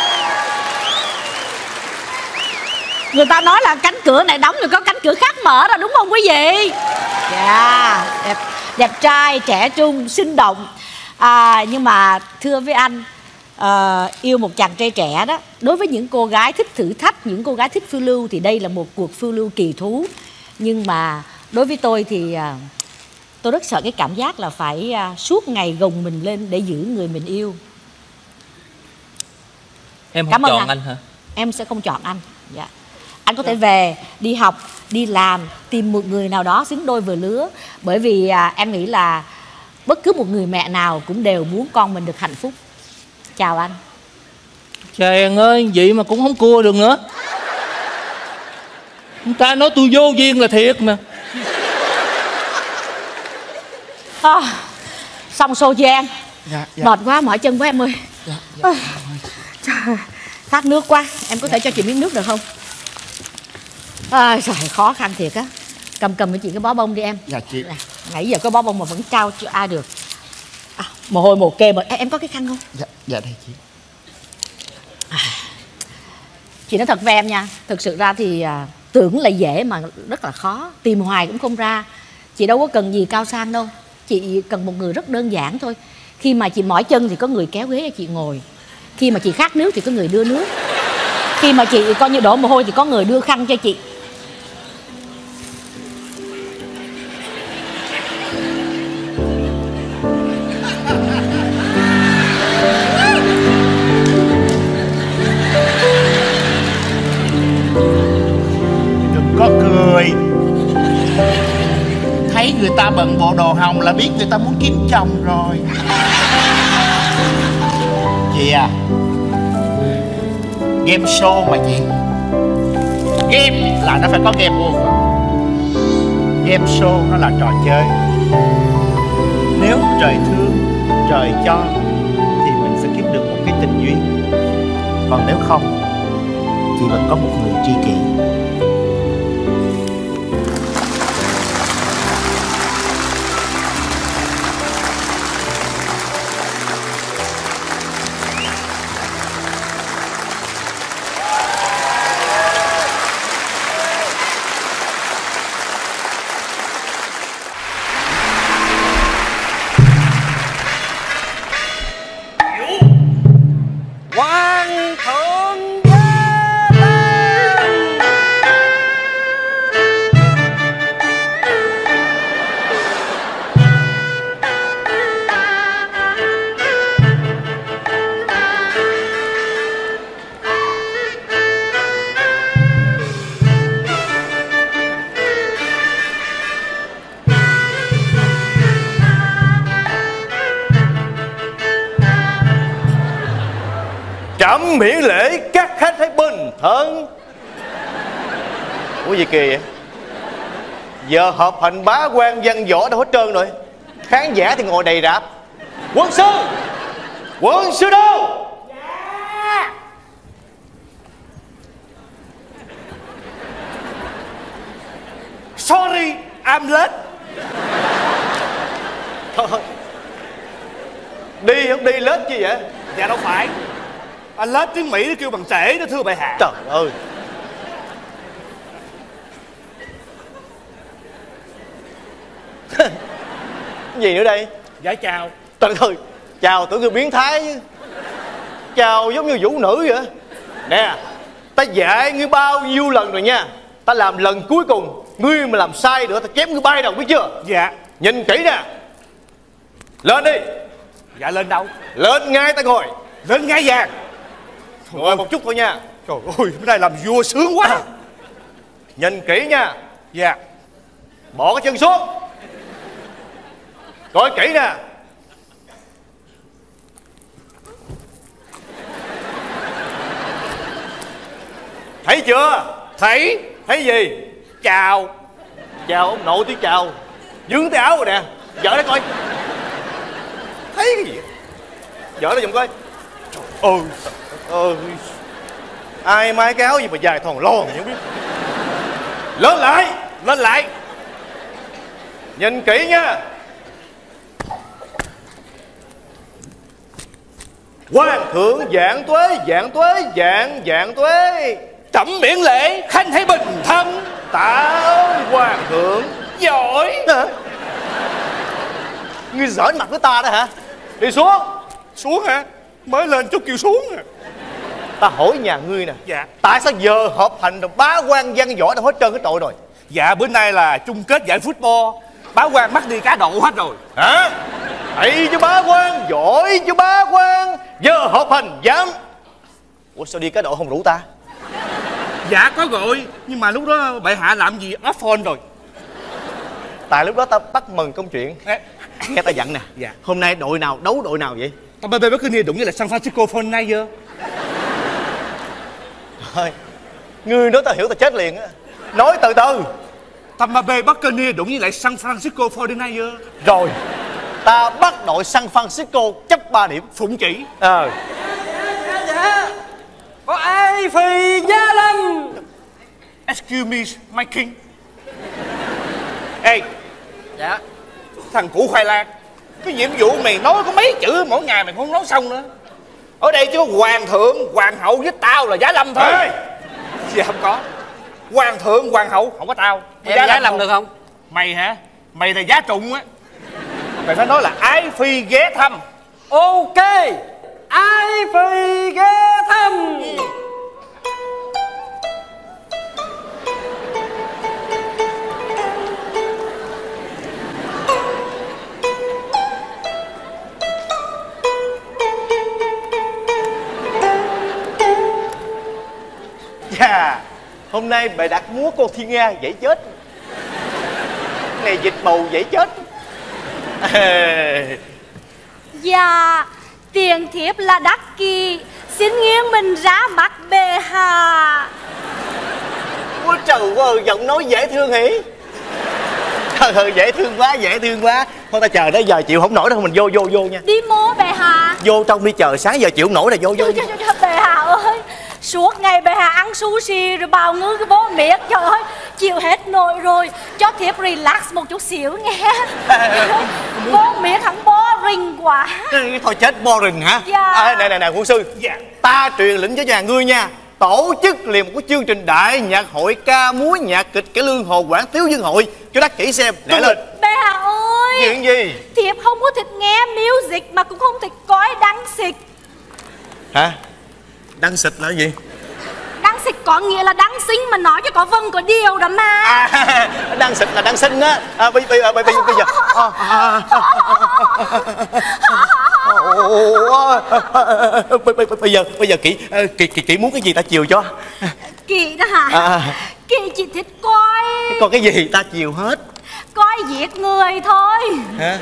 Người ta nói là cánh cửa này đóng rồi có cánh cửa khác mở ra đúng không quý vị? Dạ, đẹp trai, trẻ trung, sinh động. Nhưng mà thưa với anh, yêu một chàng trai trẻ đó, đối với những cô gái thích thử thách, những cô gái thích phiêu lưu thì đây là một cuộc phiêu lưu kỳ thú. Nhưng mà đối với tôi thì Tôi rất sợ cái cảm giác là phải suốt ngày gồng mình lên để giữ người mình yêu. Em không Cảm ơn chọn anh hả? Em sẽ không chọn anh. Dạ. Anh có thể về, đi học, đi làm, tìm một người nào đó xứng đôi vừa lứa. Bởi vì em nghĩ là bất cứ một người mẹ nào cũng đều muốn con mình được hạnh phúc. Chào anh. Chàng ơi, vậy mà cũng không cua được nữa. Người ta nói tôi vô duyên là thiệt mà. Xong show cho em. Dạ. Mệt quá, mỏi chân quá em ơi. Trời, khát nước quá. Em có thể cho chị miếng nước được không? Trời, khó khăn thiệt á. Cầm với chị cái bó bông đi em. Dạ chị. Nãy giờ có bó bông mà vẫn trao cho ai được. Mồ hôi mồ kê mà. Em có cái khăn không? Dạ đây chị. Chị nói thật với em nha. Thực sự ra thì tưởng là dễ mà rất là khó. Tìm hoài cũng không ra. Chị đâu có cần gì cao sang đâu. Chị cần một người rất đơn giản thôi. Khi mà chị mỏi chân thì có người kéo ghế cho chị ngồi. Khi mà chị khát nước thì có người đưa nước. Khi mà chị coi như đổ mồ hôi thì có người đưa khăn cho chị. Đừng có cười. Thấy người ta bận bộ đồ hồng là biết người ta muốn kiếm chồng rồi. Chị à, game show mà chị. Game là nó phải có game over. Game show nó là trò chơi. Nếu trời thương, trời cho thì mình sẽ kiếm được một cái tình duyên. Còn nếu không, chị vẫn có một người tri kỷ. Hoàng thượng trẫm miễn lễ, các khách hãy bình thân. Ủa gì kỳ vậy? Giờ họp hành bá quan văn võ đâu hết trơn rồi. Khán giả thì ngồi đầy rạp. Quân sư! Quân sư đâu? Dạ. Sorry, I'm late. Thôi, đi không đi lết chi vậy? Dạ đâu phải. Anh lết tiếng Mỹ nó kêu bằng trễ đó thưa bệ hạ. Trời ơi. Cái gì nữa đây? Dạ chào. Trời ơi, chào tưởng người biến thái chứ. Chào giống như vũ nữ vậy. Nè, ta dạy ngươi bao nhiêu lần rồi nha. Ta làm lần cuối cùng, ngươi mà làm sai nữa ta chém ngươi 3 đầu biết chưa? Dạ. Nhìn kỹ nè. Lên đi. Dạ lên đâu? Lên ngay ta ngồi. Lên ngay vàng. Ngồi một chút thôi nha. Trời ơi, bữa nay làm vua sướng quá. Nhìn kỹ nha. Dạ. Bỏ cái chân xuống. Coi kỹ nè. Thấy chưa? Thấy. Thấy gì? Chào. Chào ông nội tiếng chào. Dướng tay áo rồi nè. Vợ đó coi. Thấy cái gì? Vợ đó giùm coi. Trời ơi. Ai mai cái áo gì mà dài thòn lòn không biết. Lên lại. Lên lại. Nhìn kỹ nha. Hoàng thượng vạn tuế, vạn tuế, vạn tuế. Trẫm miễn lễ, khanh hãy bình thân. Tạ ơn hoàng thượng. Giỏi. Ngươi giỡn mặt với ta đó hả? Đi xuống. Xuống hả? Mới lên chút kêu xuống à. Ta hỏi nhà ngươi nè. Dạ. Tại sao giờ họp hành rồi bá quan văn võ đã hết trơn cái tội rồi? Dạ bữa nay là chung kết giải football. bá quan bắt đi cá độ hết rồi. Hả? Hay chứ bá quan, giỏi chứ bá quan. Giờ họp hành dám. Ủa sao đi cá độ không rủ ta? Dạ có gọi, nhưng mà lúc đó bệ hạ làm gì off phone rồi. Tại lúc đó ta bắt mừng công chuyện. Nghe ta dặn nè. Dạ. Hôm nay đội nào đấu đội nào vậy? Tampa Bay Buccaneers đụng với là San Francisco 49ers. Thôi, ngươi nói ta hiểu ta chết liền á. Nói từ từ. Tampa Bay Buccaneers đụng với lại San Francisco 49ers. Rồi, ta bắt đội San Francisco chấp 3 điểm. Phụng chỉ. Dạ. Có ai phì Gia Lâm? Excuse me, my king. Ê. Dạ. Thằng củ khoai lang, cái nhiệm vụ mày nói có mấy chữ mỗi ngày mày không nói xong nữa. Ở đây chỉ có hoàng thượng, hoàng hậu với tao là Giá Lâm thôi. Dạ không có. Hoàng thượng, hoàng hậu, không có tao. Em Giá Lâm được không? Mày hả? Mày là Giá Trụng á. Mày phải nói là ái phi ghé thăm. Ok. Ái phi ghé thăm. Chà, hôm nay bày đặt múa con Thiên Nga dễ chết. Này dịch bầu dễ chết. Dạ, tiền thiếp là Đắc Kỳ, xin nghiêng mình ra mắt bệ hạ. Ôi trời ơi, giọng nói dễ thương hỉ. Trời ơi, dễ thương quá, dễ thương quá. Thôi ta chờ đó, giờ chịu không nổi đâu, mình vô nha. Đi mô bệ hạ. Vô trong đi, chờ sáng giờ chịu không nổi là vô. Bệ hạ ơi, suốt ngày bệ hạ ăn sushi rồi bào ngư cái bó miết. Trời ơi, chịu hết nổi rồi. Cho thiếp relax một chút xíu nghe. Bó miết hắn boring quá. Thôi chết boring hả? Dạ. Nè quân sư. Dạ. Ta truyền lệnh cho nhà ngươi nha, tổ chức liền một cái chương trình đại nhạc hội ca múa nhạc kịch cải lương hồ quảng tiếu dân hội cho Đắc Kỷ xem. Để lên. Bệ hạ ơi. Chuyện gì? Thiếp không có thích nghe music mà cũng không thích coi đăng xịt. Hả? Đăng xịt là cái gì? Đăng xịt có nghĩa là đăng sinh mà nói cho có vâng có điều đó mà. Đăng xịt là đăng sinh á. Bây giờ bây giờ Kỷ muốn cái gì ta chiều cho. Kỷ đó hả? Kỷ chỉ thích coi. Còn cái gì ta chiều hết. Coi giết người thôi. Hả?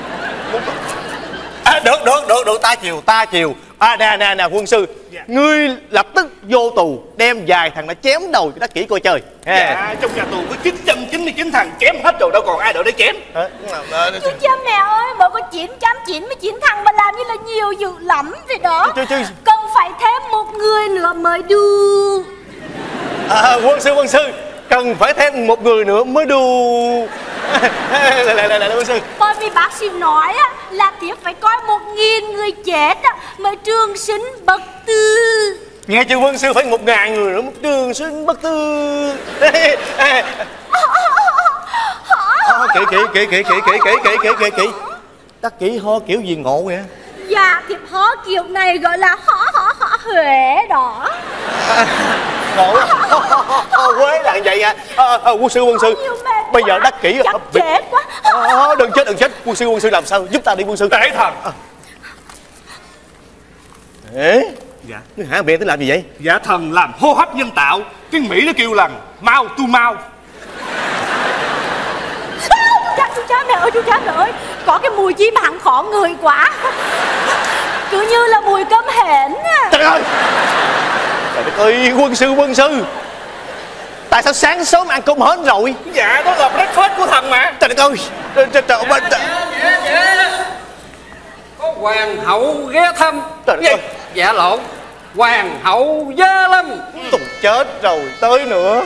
Được ta chiều. Nè quân sư. Dạ. Ngươi lập tức vô tù đem vài thằng đã chém đầu cho Đắc Kỷ coi chơi. Dạ, trong nhà tù có 999 thằng chém hết rồi, đâu còn ai đỡ để chém. Chú cha mẹ ơi, mới có 999 thằng mà làm như là nhiều dữ lắm vậy đó. Cần phải thêm một người nữa mới đủ. Quân sư cần phải thêm một người nữa mới đủ. Quân sư. Bởi vì bác sĩ nói á, là thiếp phải coi 1000 người chết á, mới trường sinh bất tử. Nghe chưa quân sư, phải 1000 người nữa mới trường sinh bất tử. Kỹ. Đắc Kỷ ho kiểu gì ngộ vậy? Dạ, thiếp ho kiểu này gọi là ho Huế đó. Ngộ Huế là vậy à? Quân sư bây giờ Đắc Kỷ chắc chết quá. Đừng chết. Quân sư làm sao giúp ta đi quân sư. Để thần. Dạ. Hả, miệng tính làm gì vậy? Dạ thần làm hô hấp nhân tạo. Tiếng Mỹ nó kêu là mau tu mau. Chú cha mẹ ơi, có cái mùi chi mà hẳn khó người quá. Cứ như là mùi cơm hến à. Trời ơi, quân sư, tại sao sáng sớm ăn cơm hến rồi? Dạ, đó là breakfast của thần mà. Trời ơi, Có hoàng hậu ghé thăm. Trời ơi. Dạ lộn, hoàng hậu Gia Lâm. Tùng chết rồi, tới nữa.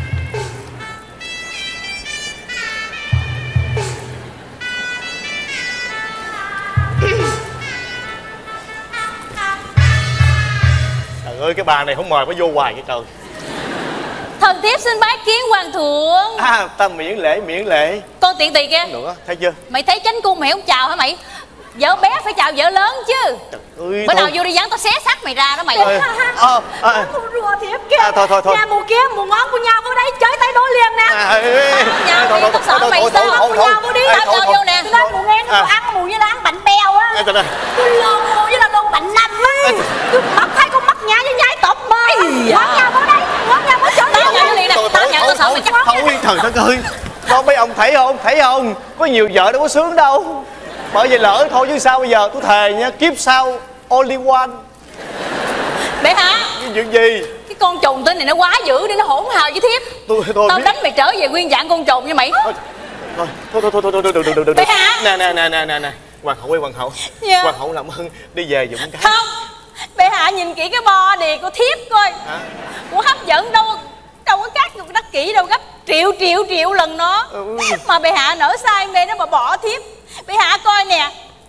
Trời ơi, cái bà này không mời phải vô hoài vậy trời. Thần thiếp xin bái kiến hoàng thượng. Ta miễn lễ. Con tiện tỳ kia. Nữa, thấy chưa? Mày thấy chánh cung mày không chào hả mày? Vợ bé phải chào vợ lớn chứ. Ơi, bữa nào vô đi dán tao xé xác mày ra đó mày. Rùa thiếp kìa. Thôi. Nhà mù kia mù ngón của nhau vô đây chơi tay đố liền nè. Nhau đi, tao sợ mày sao ngón của nhau vô đi. Tao cho vô nè. Nên mù nghe nó ăn mù như là ăn bánh bèo á. Tôi lon mù như là lon bánh nằm á. Tôi bắt thấy con mắt nhá với nhái tọp mơ. Ngón nhau vô đây, ngón nhau vô chơi. Tao nhau liền nè, tao nhau tao sợ mày chắc. Thôi trời đất ơi. Thôi mấy ông thấy không? Có nhiều vợ đâu có sướng đâu. Bởi vậy lỡ thôi chứ sao bây giờ. Tôi thề nha, kiếp sau only one. Bé hả? Chuyện gì? Cái con trùng tên này nó quá dữ đi, nó hỗn hào với thiếp. Tao đánh mày trở về nguyên dạng con trùng nha mày. Thôi. Bé hả? Nè. Hoàng hậu ơi, hoàng hậu. Dạ. Hoàng hậu làm ơn đi về giùm cái. Không. Bé hả nhìn kỹ cái body của thiếp coi. Hả? Của hấp dẫn đâu có cắt được đắt kỹ đâu, gấp triệu lần nó. Mà bệ hạ nở sai đây nó mà bỏ thiếp. Bệ hạ coi nè.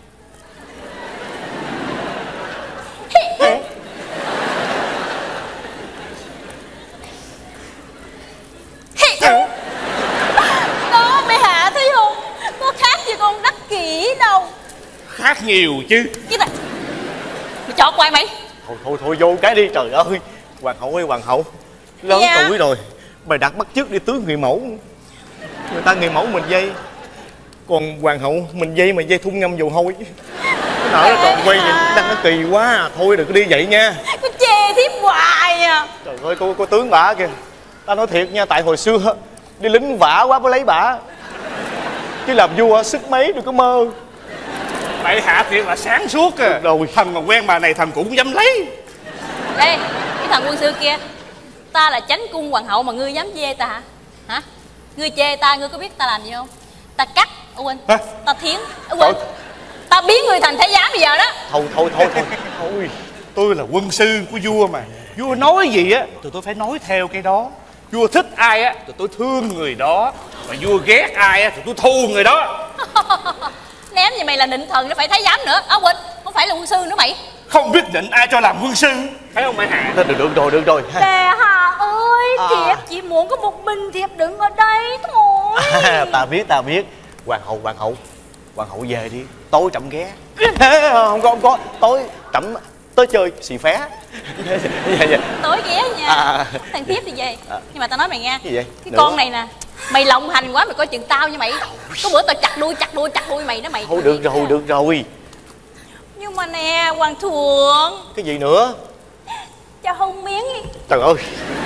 Đó bệ hạ thấy không, có khác gì con đắc kỷ đâu. Khác nhiều chứ. Cái này mày chọt quay mày. Thôi vô cái đi trời ơi. Hoàng hậu ơi, hoàng hậu lớn tuổi rồi, mày đặt bắt chước đi tướng người mẫu. Người ta người mẫu mình dây, còn hoàng hậu mình dây mà dây thun ngâm dầu hôi. Cái nở nó tròn quay vậy đang nó kỳ quá. Thôi đừng có đi vậy nha. Cứ chê thiếp hoài à. Trời ơi cô tướng bả kìa. Ta nói thiệt nha, tại hồi xưa đi lính vả quá mới lấy bả, chứ làm vua sức mấy đừng có mơ. Bệ hạ thiệt là sáng suốt à. Rồi thần mà quen bà này thần cũng dám lấy. Ê cái thằng quân sư kia, ta là chánh cung hoàng hậu mà ngươi dám chê ta hả? Hả? Ngươi chê ta, ngươi có biết ta làm gì không? Ta cắt ở quên, ta thiến ở quên, ta biến người thành thái giám bây giờ đó. Thôi Tôi là quân sư của vua mà. Vua nói gì á tụi tôi phải nói theo cái đó. Vua thích ai á tụi tôi thương người đó, mà vua ghét ai á tụi tôi thù người đó. Ném như mày là nịnh thần nó phải thái giám nữa. Quên, không phải là quân sư nữa mày. Không biết định ai cho làm quân sư, thấy không mẹ hạ? Được rồi. Bệ hạ ơi, thiếp chỉ muốn có một mình thiếp đứng ở đây thôi. Ta biết. Hoàng hậu về đi, tối trẫm ghé. Không có tối trẫm tới chơi xì phé. Tối ghé nha. Thằng thiếp thì về. Nhưng mà tao nói mày nghe, cái con này nè, mày lộng hành quá, mày coi chừng tao nha mày. Có bữa tao chặt đuôi mày đó mày. Thôi được rồi. Nhưng mà nè hoàng thượng. Cái gì nữa? Cho hôn miếng đi. Trời ơi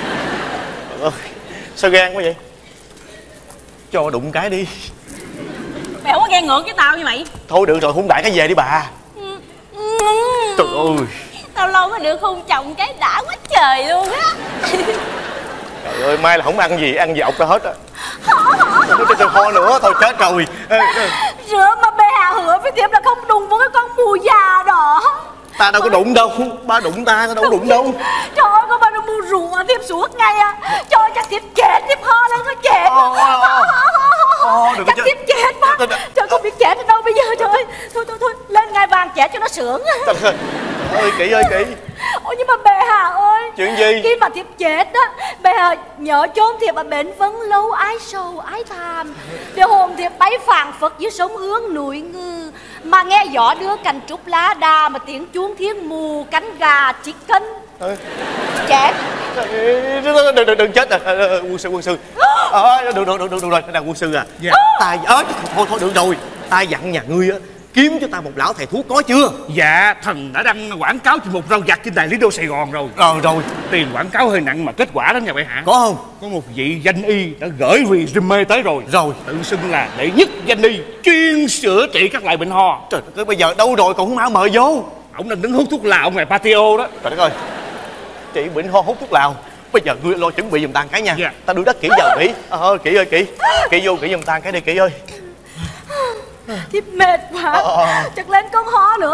sao gan quá vậy? Cho đụng cái đi. Mày không có ghen ngược với tao như mày. Thôi được rồi, hôn đại cái về đi bà. Trời ơi, tao lâu mới được hôn chồng cái đã quá trời luôn á. Trời ơi, mai là không ăn gì ọc ra hết á. Ho nữa, thôi chết rồi. Rửa mà bệ hạ hứa với thiếp là không đụng với cái con mù già đó. Ta đâu có đụng đâu, ba đụng ta đâu có đụng đâu. Trời ơi, con ba nó mù rủa thiếp suốt ngày à. Trời ơi, chắc thiếp chết, thiếp ho lên nó chết. Chắc thiếp chết quá. Trời, không biết chết ở đâu bây giờ. Trời ơi, thôi, lên ngai vàng chết cho nó sướng. Trời ơi, Kỷ ơi Kỷ. Ôi nhưng mà bệ hạ ơi. Chuyện gì? Khi mà thiếp chết á, bệ hạ nhớ chôn thiếp ở bến Vân Lâu ái sầu ái thàm, để hồn thiếp bay phảng phất dưới sông Hương núi Ngư, mà nghe gió đưa cành trúc lá đà, mà tiếng chuông thiên mù cánh gà chích cân. Chết. Đừng chết à. Quân sư. Được rồi, đang quân sư à. Thôi được rồi. Ta dặn nhà ngươi á kiếm cho ta một lão thầy thuốc, có chưa? Dạ, thần đã đăng quảng cáo trên một rau vặt trên đài Lý Đô Sài Gòn rồi. Rồi. Tiền quảng cáo hơi nặng mà kết quả lắm nha bệ hạ. Có không? Có một vị danh y đã gửi resume tới rồi. Tự xưng là đệ nhất danh y chuyên chữa trị các loại bệnh ho. Trời ơi, bây giờ đâu rồi còn không mau mời vô. Ông đang đứng hút thuốc lào ngoài patio đó. Trời đất ơi, trị bệnh ho hút thuốc lào. Bây giờ ngươi lo chuẩn bị giùm ta cái nha. Ta đưa đất Kỷ vào Kỷ. Kỷ ơi Kỷ vô Kỷ giùm ta cái đi Kỷ ơi. Thiếp mệt quá. Chắc lên con ho nữa.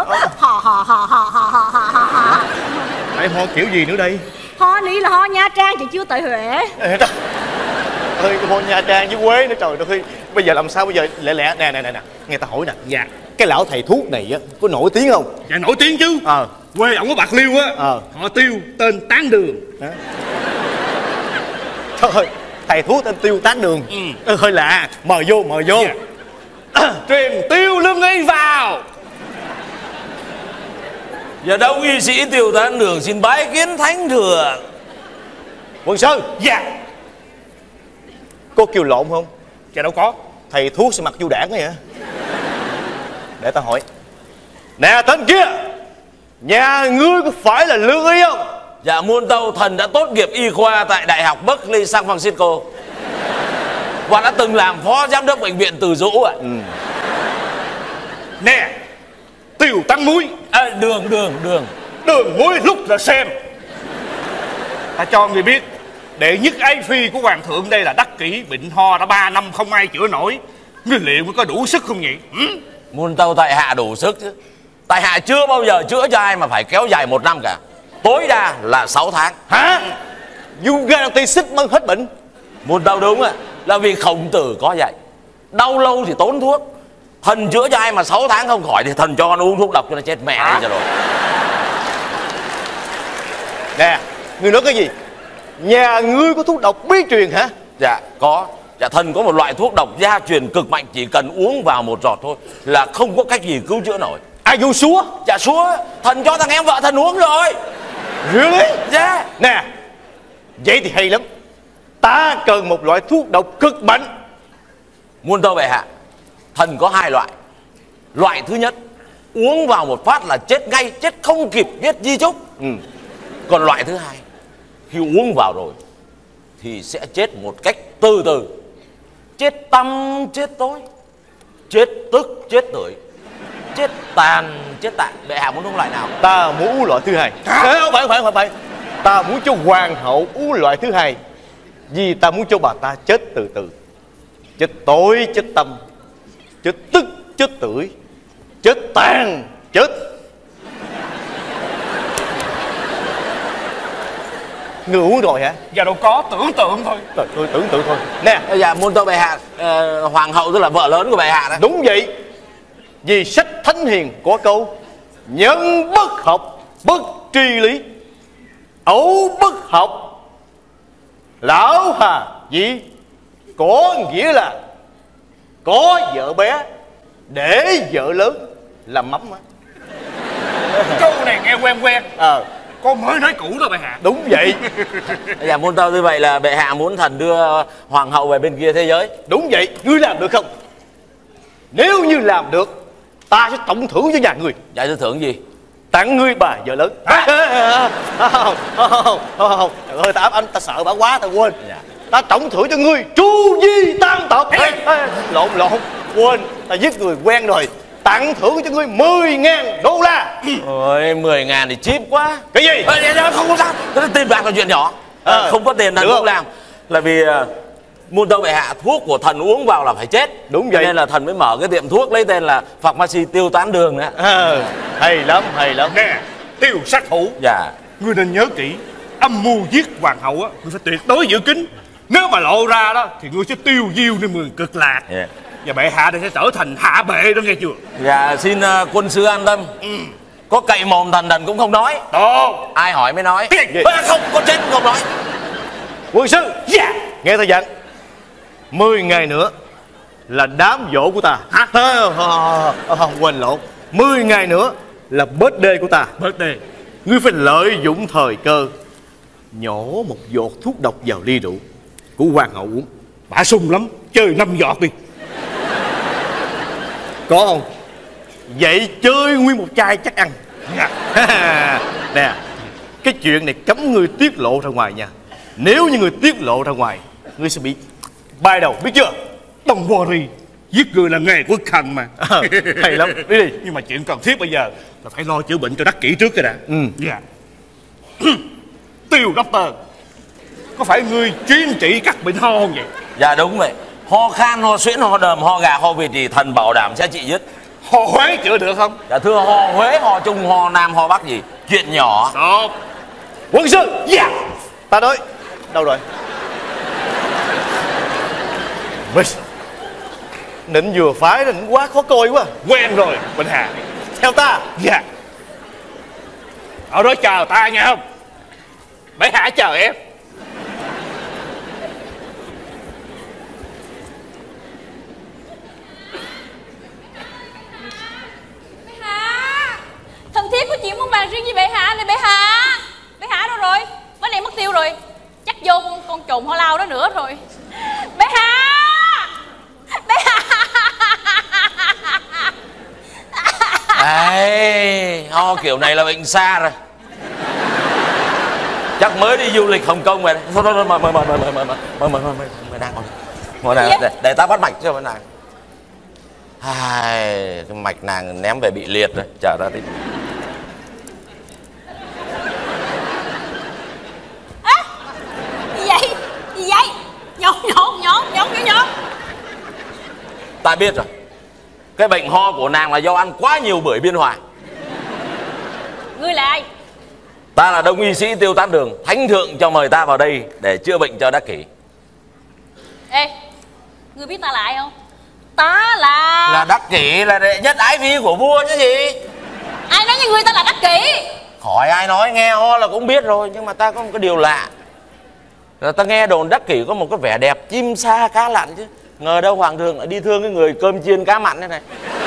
Phải ho kiểu gì nữa đây? Ho ní là ho Nha Trang chứ chưa tại Huế. Ơi ho Nha Trang với Quế nữa trời đất ơi. Bây giờ làm sao bây giờ? Lẹ nè nghe ta hỏi nè. Dạ. Cái lão thầy thuốc này á có nổi tiếng không? Dạ nổi tiếng chứ. Quê ổng ở Bạc Liêu á. Họ Tiêu, tên Tán Đường. Trời ơi, thầy thuốc tên Tiêu Tán Đường. Hơi lạ. Mời vô. Truyền Tiêu Lương Y vào. Dạ đâu y sĩ Tiêu Tán Đường xin bái kiến thánh thượng. Quân sư. Dạ. Có kêu lộn không? Dạ đâu có. Thầy thuốc sẽ mặc du đảng ấy hả? Để ta hỏi. Nè tên kia, nhà ngươi có phải là Lương Y không? Dạ muôn tâu thần đã tốt nghiệp y khoa tại Đại học Berkeley San Francisco và đã từng làm phó giám đốc bệnh viện Từ Dũ ạ. Nè, Tiêu Tán Muối. Đường Muối lúc ra xem. Ta cho người biết, đệ nhất ái phi của hoàng thượng đây là Đắc Kỷ, bệnh ho đã 3 năm không ai chữa nổi. Ngươi liệu có đủ sức không nhỉ? Muôn tâu tại hạ đủ sức chứ. Tại hạ chưa bao giờ chữa cho ai mà phải kéo dài 1 năm cả. Tối đa là 6 tháng. Hả? Dung ga ti xích mân hết bệnh. Muôn tâu đúng ạ. Là vì Khổng Tử có dạy, đau lâu thì tốn thuốc. Thần chữa cho ai mà 6 tháng không khỏi thì thần cho con uống thuốc độc cho nó chết mẹ đi cho rồi. Nè, ngươi nói cái gì? Nhà ngươi có thuốc độc bí truyền hả? Dạ có. Dạ thần có một loại thuốc độc gia truyền cực mạnh, chỉ cần uống vào 1 giọt thôi là không có cách gì cứu chữa nổi. Ai vô súa? Dạ súa. Thần cho thằng em vợ thần uống rồi. Really? Dạ. Nè, vậy thì hay lắm. Ta cần một loại thuốc độc cực mạnh. Muôn tâu bệ hạ, thần có 2 loại. Loại thứ nhất, uống vào một phát là chết ngay, chết không kịp viết di chúc. Còn loại thứ hai, khi uống vào rồi thì sẽ chết một cách từ từ. Chết tăm, chết tối, chết tức, chết tưởi, chết tàn, chết tàn. Bệ hạ muốn uống loại nào? Ta muốn uống loại thứ hai. Không phải. Ta muốn cho hoàng hậu uống loại thứ hai. Vì ta muốn cho bà ta chết từ từ. Chết tối, chết tâm, chết tức, chết tưởi, chết tàn, chết. Người uống rồi hả? Dạ đâu có, tưởng tượng thôi. Trời ơi, tưởng tượng thôi. Nè. Dạ muôn tâu bệ hạ, hoàng hậu tức là vợ lớn của bệ hạ đó. Đúng vậy. Vì sách Thánh Hiền có câu: nhân bất học bất tri lý, ẩu bất học lão hà gì. Có nghĩa là có vợ bé để vợ lớn làm mắm á. Câu này nghe quen quen. Con mới nói cũ rồi bệ hạ. Đúng vậy. Dạ muôn tâu như vậy là bệ hạ muốn thần đưa hoàng hậu về bên kia thế giới. Đúng vậy. Ngươi làm được không? Nếu như làm được, ta sẽ tổng thưởng cho nhà ngươi. Dạ thưa thưởng gì? Tặng ngươi bà vợ lớn. Không. Trời ơi, ta ám anh, ta sợ bà quá, ta quên. Ta tổng thưởng cho ngươi tru di tam tộc. Lộn. Quên, ta giết người quen rồi. Tặng thưởng cho ngươi 10.000 đô la. Ôi 10.000 thì cheap quá. Cái gì? Không có sao. Tiền bạc là chuyện nhỏ. Không có tiền thần không làm. Là vì muôn tâu bệ hạ, thuốc của thần uống vào là phải chết. Đúng vậy. Nên là thần mới mở cái tiệm thuốc lấy tên là Pharmacy Tiêu Tán Đường đó. Hay lắm. Nè, Tiêu sát thủ. Dạ. Ngươi nên nhớ kỹ, âm mưu giết hoàng hậu á, ngươi phải tuyệt đối giữ kín. Nếu mà lộ ra đó thì ngươi sẽ tiêu diêu nên mười cực lạc. Và bệ hạ thì sẽ trở thành hạ bệ đó, nghe chưa? Dạ xin quân sư an tâm. Có cậy mồm thần cũng không nói. Ai hỏi mới nói. Không có chết không nói. Quân sư, nghe ta dặn, 10 ngày nữa là đám giỗ của ta. Không, quên lộn. 10 ngày nữa là birthday của ta. Birthday. Ngươi phải lợi dụng thời cơ, nhỏ một giọt thuốc độc vào ly rượu của hoàng hậu uống. Bả sung lắm, chơi 5 giọt đi. Có không? Vậy chơi nguyên một chai chắc ăn. Nè, cái chuyện này cấm ngươi tiết lộ ra ngoài nha. Nếu như ngươi tiết lộ ra ngoài, ngươi sẽ bị bay đầu, biết chưa? Don't worry, giết người là nghề của thần mà. Hay lắm, đi đi. Nhưng mà chuyện cần thiết bây giờ là phải lo chữa bệnh cho Đắc Kỷ trước cái đã. Tiêu Doctor, có phải ngươi chuyên trị các bệnh ho không vậy? Dạ đúng vậy. Ho khan, ho suyễn, ho đờm, ho gà, ho vịt thì thần bảo đảm sẽ trị dứt. Ho Huế chữa được không? Dạ thưa, ho Huế, ho Trung, ho Nam, ho Bắc gì chuyện nhỏ. Được. Quân sư, ta nói. Đâu rồi? Nịnh vừa phái, nịnh quá khó coi quá. Quen rồi, Bình Hà. Theo ta. Ở đó chờ ta nghe không? Bệ hạ chờ em. Thần thiết có chuyện muốn bàn riêng gì bệ hạ này bệ hạ? Bệ hạ đâu rồi? Bánh này mất tiêu rồi. Chắc vô con trồn hoa lao đó nữa rồi. Bệ hạ! Bệ hạ! Đấy, ho kiểu này là bệnh xa rồi. Chắc mới đi du lịch Hồng Kông rồi. Thôi mời nàng ngồi này để ta bắt mạch cho với nàng. Ai, cái mạch nàng ném về bị liệt rồi, chờ ra đi. Gì vậy? Gì vậy? Nhón. Ta biết rồi. Cái bệnh ho của nàng là do ăn quá nhiều bưởi Biên Hòa. Ngươi là ai? Ta là đông y sĩ Tiêu Tán Đường, thánh thượng cho mời ta vào đây để chữa bệnh cho Đắc Kỷ. Ê, ngươi biết ta là ai không? Ta là Đắc Kỷ, là đệ nhất ái phi của vua chứ gì. Ai nói với ngươi ta là Đắc Kỷ? Khỏi ai nói, nghe ho là cũng biết rồi. Nhưng mà ta có một cái điều lạ là ta nghe đồn Đắc Kỷ có một cái vẻ đẹp chim sa cá lặn chứ. Ngờ đâu hoàng thượng lại đi thương cái người cơm chiên cá mặn thế này.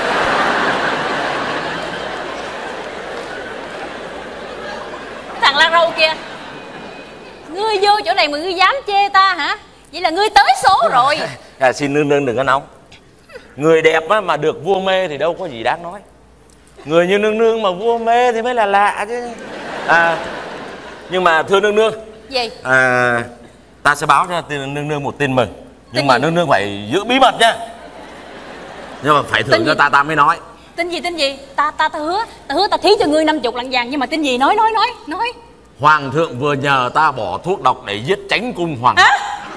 Thằng la râu kia, ngươi vô chỗ này mà ngươi dám chê ta hả? Vậy là ngươi tới số rồi. Xin nương nương đừng có nóng. Người đẹp mà được vua mê thì đâu có gì đáng nói. Người như nương nương mà vua mê thì mới là lạ chứ. Nhưng mà thưa nương nương. Gì? Ta sẽ báo cho nương nương một tin mừng. Nhưng mà nương nương phải giữ bí mật nhá. Nhưng mà phải thưởng cho ta mới nói. Tin gì? Ta hứa ta thí cho ngươi 50 lạng vàng. Nhưng mà tin gì? Nói. Hoàng thượng vừa nhờ ta bỏ thuốc độc để giết Chánh cung hoàng hậu.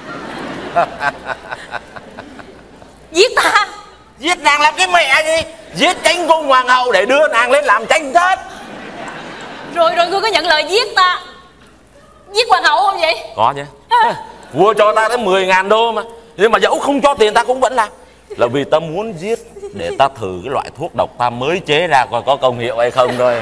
Giết ta? Giết nàng làm cái mẹ gì? Giết Chánh cung hoàng hậu để đưa nàng lên làm chánh thất. Rồi ngươi có nhận lời giết ta, giết hoàng hậu không vậy? Có chứ. Vua cho ta tới 10.000 đô mà. Nhưng mà dẫu không cho tiền ta cũng vẫn làm. Là vì ta muốn giết để ta thử cái loại thuốc độc ta mới chế ra coi có công hiệu hay không thôi.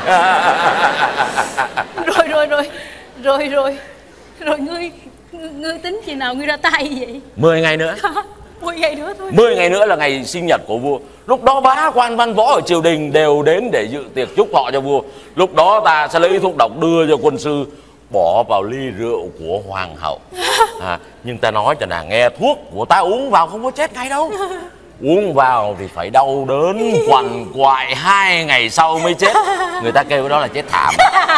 Rồi ngươi tính khi nào ngươi ra tay vậy? 10 ngày nữa. 10 ngày nữa thôi. 10 ngày nữa là ngày sinh nhật của vua. Lúc đó bá quan văn võ ở triều đình đều đến để dự tiệc chúc thọ cho vua. Lúc đó ta sẽ lấy thuốc độc đưa cho quân sư, bỏ vào ly rượu của hoàng hậu. Nhưng ta nói cho nàng nghe, thuốc của ta uống vào không có chết ngay đâu. Uống vào thì phải đau đớn quằn quại 2 ngày sau mới chết. Người ta kêu đó là chết thảm.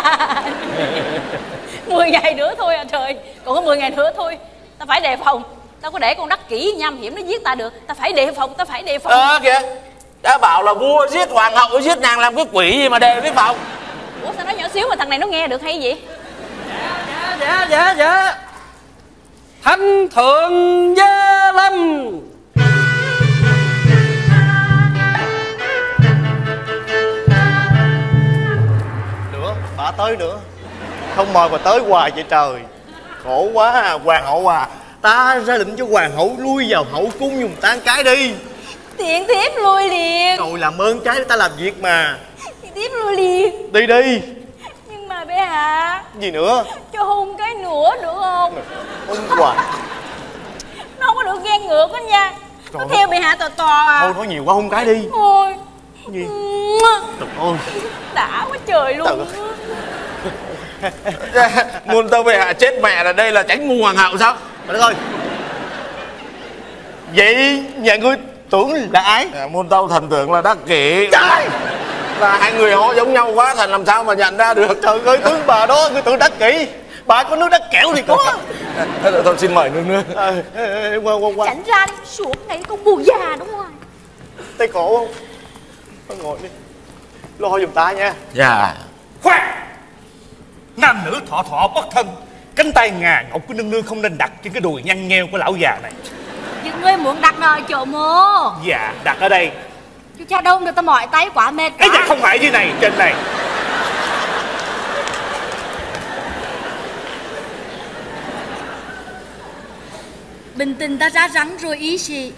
10 ngày nữa thôi à trời. Còn có 10 ngày nữa thôi. Ta phải đề phòng. Tao có để con Đắc Kỷ nham hiểm nó giết ta được. Ta phải đề phòng. Kìa, đã bảo là vua giết hoàng hậu, giết nàng làm cái quỷ gì mà đề với phòng. Ủa sao nói nhỏ xíu mà thằng này nó nghe được hay vậy? Dạ. Thánh thượng gia lâm. Nữa, bà tới nữa. Không mời mà tới hoài vậy trời. Khổ quá à, hoàng hậu à. Ta ra lệnh cho hoàng hậu lui vào hậu cung dùng tan cái đi. Tiện thiếp lui liền. Rồi làm ơn cái để ta làm việc mà. Thiếp lui liền. Đi. Nhưng mà bệ hạ. Gì nữa? Cho hôn cái nữa được không? Hôn hoài. Nó không có được ghen ngược đó nha. Nó theo bệ hạ tò à. Thôi nói nhiều quá, hôn cái đi. Thôi. Gì? Trời ơi. Đã quá trời luôn. Muôn tâu bệ hạ chết mẹ là đây là Chánh cung hoàng hậu sao? Trời đất ơi. Vậy nhà ngươi tưởng là ai? Muôn tâu thần tưởng là Đắc Kỷ. Trời! Là hai người họ giống nhau quá, thần làm sao mà nhận ra được. Trời ơi, tướng bà đó, ngươi tưởng Đắc Kỷ. Bà có nước đắc kẹo thì có. Thôi xin mời nương nương. Qua. Chẳng ra đi, xuống này con bù già đúng không? Thấy khổ không? Thôi ngồi đi. Lo giùm ta nha. Dạ. Khoan. Nam nữ thọ thọ bất thân. Cánh tay ngà ngọc của nương nương không nên đặt trên cái đùi nhăn nheo của lão già này. Nhưng ngươi muốn đặt nơi chỗ mô. Dạ, đặt ở đây. Chú cha đông được ta mỏi tay quá mệt quá. Cái dạ không phải dưới này, trên này. Bình tĩnh ta ra rắn rồi ý chị.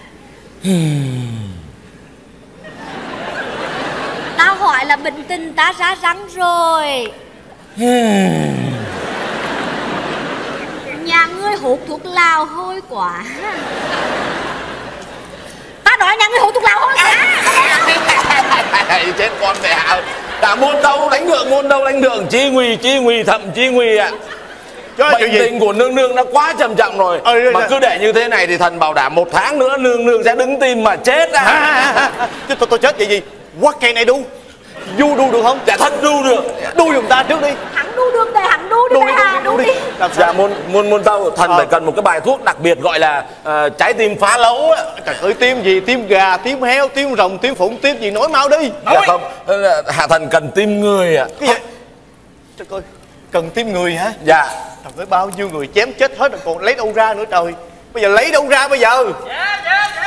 Ta hỏi là bình tĩnh ta ra rắn rồi. Nhà ngươi hút thuốc lào hôi quá. Ta nói nhà ngươi hút thuốc lào hôi quá. Chết con mẹ. Cả muôn tâu đánh đường, chi nguy thậm chi nguy ạ. Bệnh tình của nương nương nó quá trầm trọng rồi. Mà cứ để như thế này thì thần bảo đảm 1 tháng nữa nương nương sẽ đứng tim mà chết à. Tôi chết vậy gì? Quắt cây này đu đu được không? Dạ thần đu được. Đu giùm ta trước đi. Hắn đu được để hắn đu đi bệ hạ, đu đi. Dạ muôn tâu thần phải cần một cái bài thuốc đặc biệt gọi là trái tim phá lấu á. Trời ơi, tim gì? Tim gà, tim heo, tim rồng, tim phụng, tim gì? Nói mau đi. Dạ không, hạ thần cần tim người ạ. Cái gì? Trời ơi, cần tim người hả? Dạ. Trời ơi, bao nhiêu người chém chết hết rồi còn lấy đâu ra nữa trời. Bây giờ lấy đâu ra bây giờ? Dạ.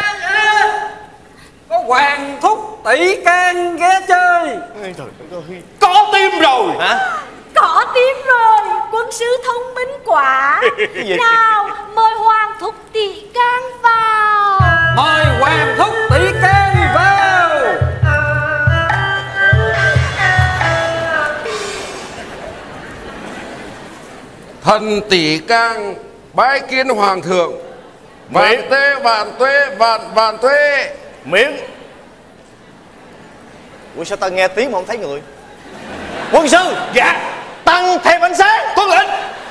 Có hoàng thúc tỷ can ghé chơi. Trời ơi. Có tim rồi hả? Có tim rồi, quân sư thông minh quá. Nào mời hoàng thúc tỷ can vào. Mời hoàng thúc tỷ can vào. Thần tỷ can bái kiến hoàng thượng. Vạn tuế vạn tuế. Miệng. Ủa sao ta nghe tiếng mà không thấy người? Quân sư. Dạ. Tăng thêm ánh sáng. Tuân lệnh.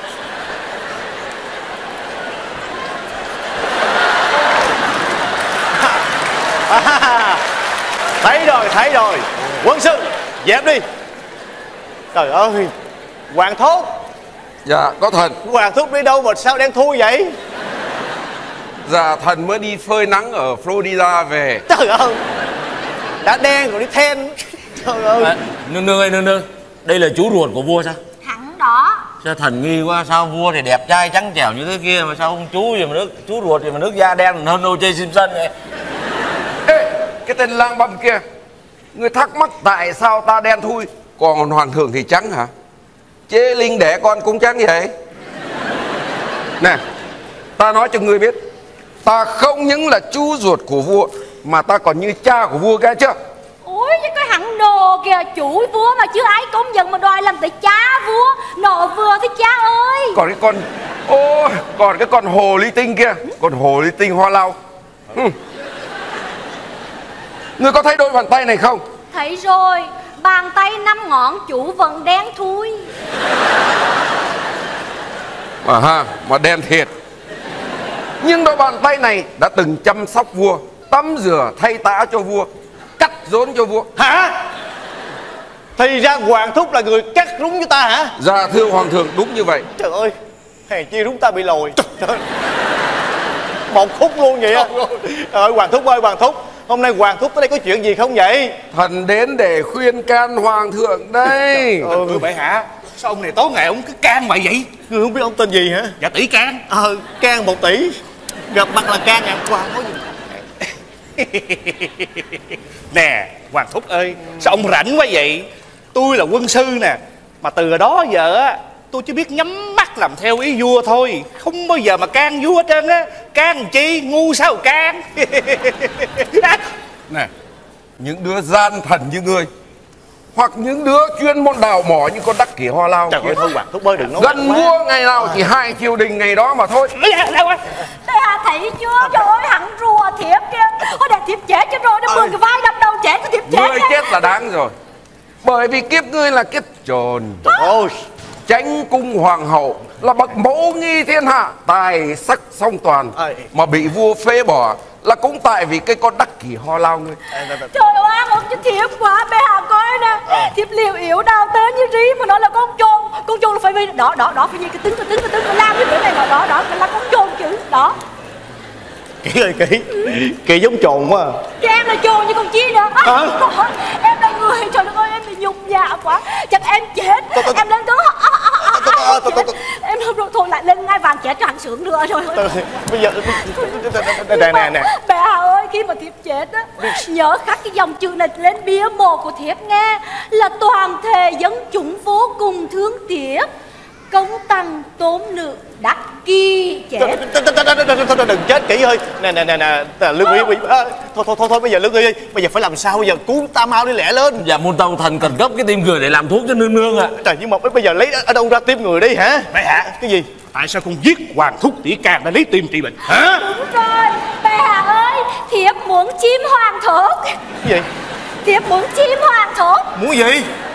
Thấy rồi. Quân sư dẹp đi. Trời ơi, hoàng thúc. Dạ có thần. Hoàng thúc đi đâu mà sao đen thui vậy? Dạ thần mới đi phơi nắng ở Florida về. Trời ơi, đã đen rồi đi then. Trời ơi. Nương ơi, đây là chú ruột của vua sao? Hắn đó. Sao thần nghi quá, sao vua thì đẹp trai trắng trẻo như thế kia mà sao ông chú gì mà chú ruột gì mà nước da đen hơn O.J. Simpson vậy? Ê, cái tên lang băm kia, ngươi thắc mắc tại sao ta đen thui còn hoàng thượng thì trắng hả? Chế linh đẻ con cũng trắng vậy. Nè, ta nói cho ngươi biết, ta không những là chú ruột của vua mà ta còn như cha của vua kia chưa? Ôi chứ cái hạng đồ kìa, chủ vua mà chưa ai công nhận mà đòi làm tới cha vua. Nọ vừa thì cha ơi. Còn cái con hồ ly tinh kia, con hồ ly tinh hoa lau. Ngươi có thấy đôi bàn tay này không? Thấy rồi, bàn tay 5 ngón chủ vẫn đen thui. Mà đen thiệt. Nhưng đôi bàn tay này đã từng chăm sóc vua, tắm rửa thay tã cho vua, cắt rốn cho vua. Hả? Thì ra hoàng thúc là người cắt rúng cho ta hả? Dạ thưa hoàng thượng, đúng như vậy. Trời ơi, hèn chi rúng ta bị lồi. Trời ơi. Một khúc luôn vậy á. Trời ơi, hoàng thúc ơi, hoàng thúc, hôm nay hoàng thúc tới đây có chuyện gì không vậy? Thần đến để khuyên can hoàng thượng đây. Thưa bệ hạ, sao ông này tối ngày ông cứ can vậy vậy? Ngươi không biết ông tên gì hả? Dạ tỷ can. Can 1 tỷ. Gặp mặt là can ngàn qua nói gì? Nè hoàng thúc ơi, sao ông rảnh quá vậy? Tôi là quân sư nè, mà từ đó giờ á tôi chỉ biết nhắm mắt làm theo ý vua thôi, không bao giờ mà can vua hết trơn á. Can chi, ngu sao can. Nè, những đứa gian thần như ngươi, hoặc những đứa chuyên môn đào mỏ như con đắc kỷ hoa lao. Trời ơi, thôi hoàng thúc ơi đừng nói. Gần vua ngày nào chỉ 2 triều đình ngày đó mà thôi. Đây thấy chưa? Trời ơi, hắn rùa thiếp kìa. Ôi để thiếp chết cho rồi, nó 10 cái vai đâm đầu chết cho thiếp chết. Ngươi chết là đáng rồi. Bởi vì kiếp ngươi là kiếp trồn. Ôi, Chánh cung hoàng hậu là bậc mẫu nghi thiên hạ, tài sắc song toàn, mà bị vua phế bỏ là cũng tại vì cái con đắc kỷ ho lao ngươi. Trời ơi, ông cho thiếp quá. Bệ hạ coi nè, thiếp liều yếu đào tới như rí mà nói là con trồn là phải vì đó phải vì cái tính làm cái kiểu này mà đó là con trồn chữ đó. Kỹ ơi, Kỹ giống trồn quá. Chứ em là trồn chứ còn chi nữa. Em là người, trời đất ơi, em bị nhục nhã quá. Chắc em chết. Em lên tướng. Em thôi lại lên ngai vàng chết cho hắn sướng nữa rồi. Bây giờ nè. Bệ hạ ơi, khi mà thiếp chết á, nhớ khắc cái dòng chữ này lên bia mộ của thiếp nghe, là toàn thể dân chúng vô cùng thương tiếc, công tăng tốn nữ đắc kỳ chết. Đừng chết Kỹ ơi. Nè Lương Uy. Thôi bây giờ Lương Uy, bây giờ phải làm sao bây giờ? Cứu ta mau đi lẹ lên. Dạ muôn tâu thần cần gấp cái tim người để làm thuốc cho nương nương ạ. Trời, nhưng mà bây giờ lấy ở đâu ra tim người đi hả? Bệ hạ, cái gì? Tại sao con giết hoàng thúc tỷ can để lấy tim trị bệnh hả? Đúng rồi, bệ hạ ơi, thiếp muốn chim hoàng thúc. Cái gì? Thiếp muốn chim hoàng thúc. Muốn gì?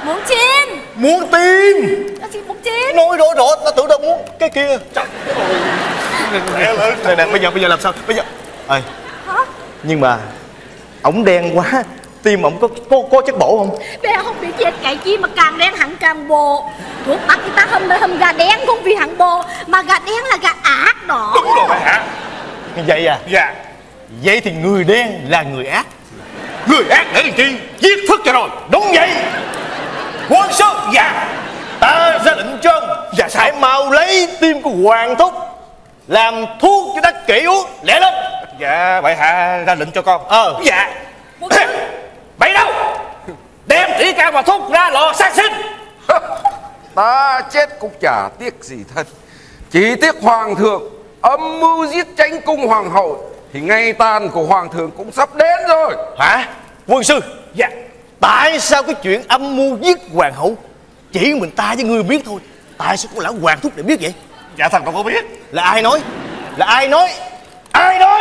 Muốn chim. Muốn tim. Nó chỉ muốn chim. Nói rõ rõ, ta tưởng đâu muốn cái kia. Trời ơi. Nè, bây giờ làm sao? Bây giờ ơi. Hả? Nhưng mà ổng đen quá, tim ổng có chất bổ không? Bé không bị chết cậy chi mà càng đen hẳn càng bồ. Thuốc bắc người ta hâm gà đen không vì hẳn bồ, mà gà đen là gà ác đó. Đúng rồi bà Hạ. Vậy à? Dạ. Vậy thì người đen là người ác. Người ác để làm chi? Giết Phước cho rồi. Đúng vậy. Quân sư. Dạ. Ta ra lệnh cho ông. Dạ sao? Hãy mau lấy tim của Hoàng Thúc làm thuốc cho Đắc Kỷ uống. Lẹ lên. Dạ bệ hạ ra lệnh cho con. Dạ. Bậy đâu? Đem Tỷ Can và Thúc ra lò sát sinh. Ta chết cũng chả tiếc gì thân. Chỉ tiếc hoàng thượng âm mưu giết Chánh Cung hoàng hậu thì ngày tàn của hoàng thượng cũng sắp đến rồi. Hả? Quân sư. Dạ. Tại sao cái chuyện âm mưu giết hoàng hậu chỉ mình ta với ngươi biết thôi? Tại sao có lão Hoàng Thúc để biết vậy? Dạ thật đâu có biết. Là ai nói? Là ai nói? Ai nói?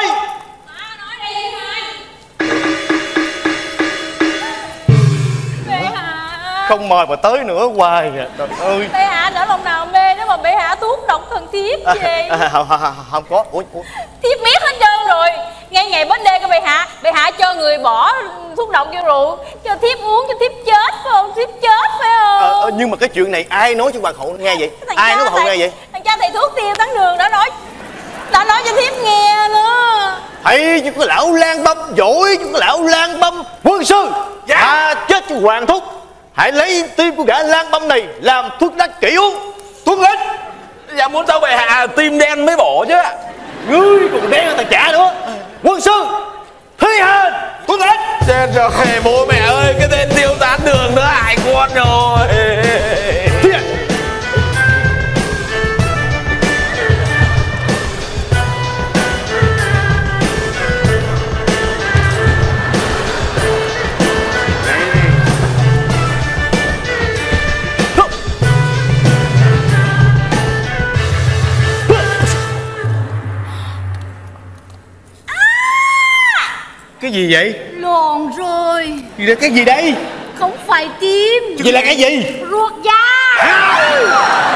Không mời mà tới nữa hoài à. Trời ơi. Bệ hạ đã lòng nào mê nếu mà bệ hạ thuốc độc thần thiếp gì? Không có. Ủa. Thiếp biết hết trơn rồi. Ngay ngày bến đê của bệ hạ cho người bỏ thuốc độc vô rượu, cho thiếp uống cho thiếp chết phải không? Thiếp chết phải không? Nhưng mà cái chuyện này ai nói cho hoàng hậu nghe vậy? Ai nói hoàng hậu nghe vậy? Thằng cha thầy thuốc Tiêu Tán Đường đã nói cho thiếp nghe nữa. Thấy chứ cái lão lang băm giỏi, chứ cái lão lang băm. Quân sư. Dạ. Ta chết cho Hoàng Thúc. Hãy lấy tim của gã lang băm này làm thuốc Đắc Kỷ uống. Tuân lệnh. Dạ muốn tao bệ hạ tim đen mới bổ chứ. Ngươi còn đen hơn thằng trả nữa. Quân sư thi hành. Tuân lệnh. Chết rồi bố mẹ ơi, cái tên Tiêu Tán Đường nó hại con rồi. Thi hành. Cái gì vậy? Lòn rồi. Cái gì đây? Không phải tim. Vậy là cái gì? Ruột da.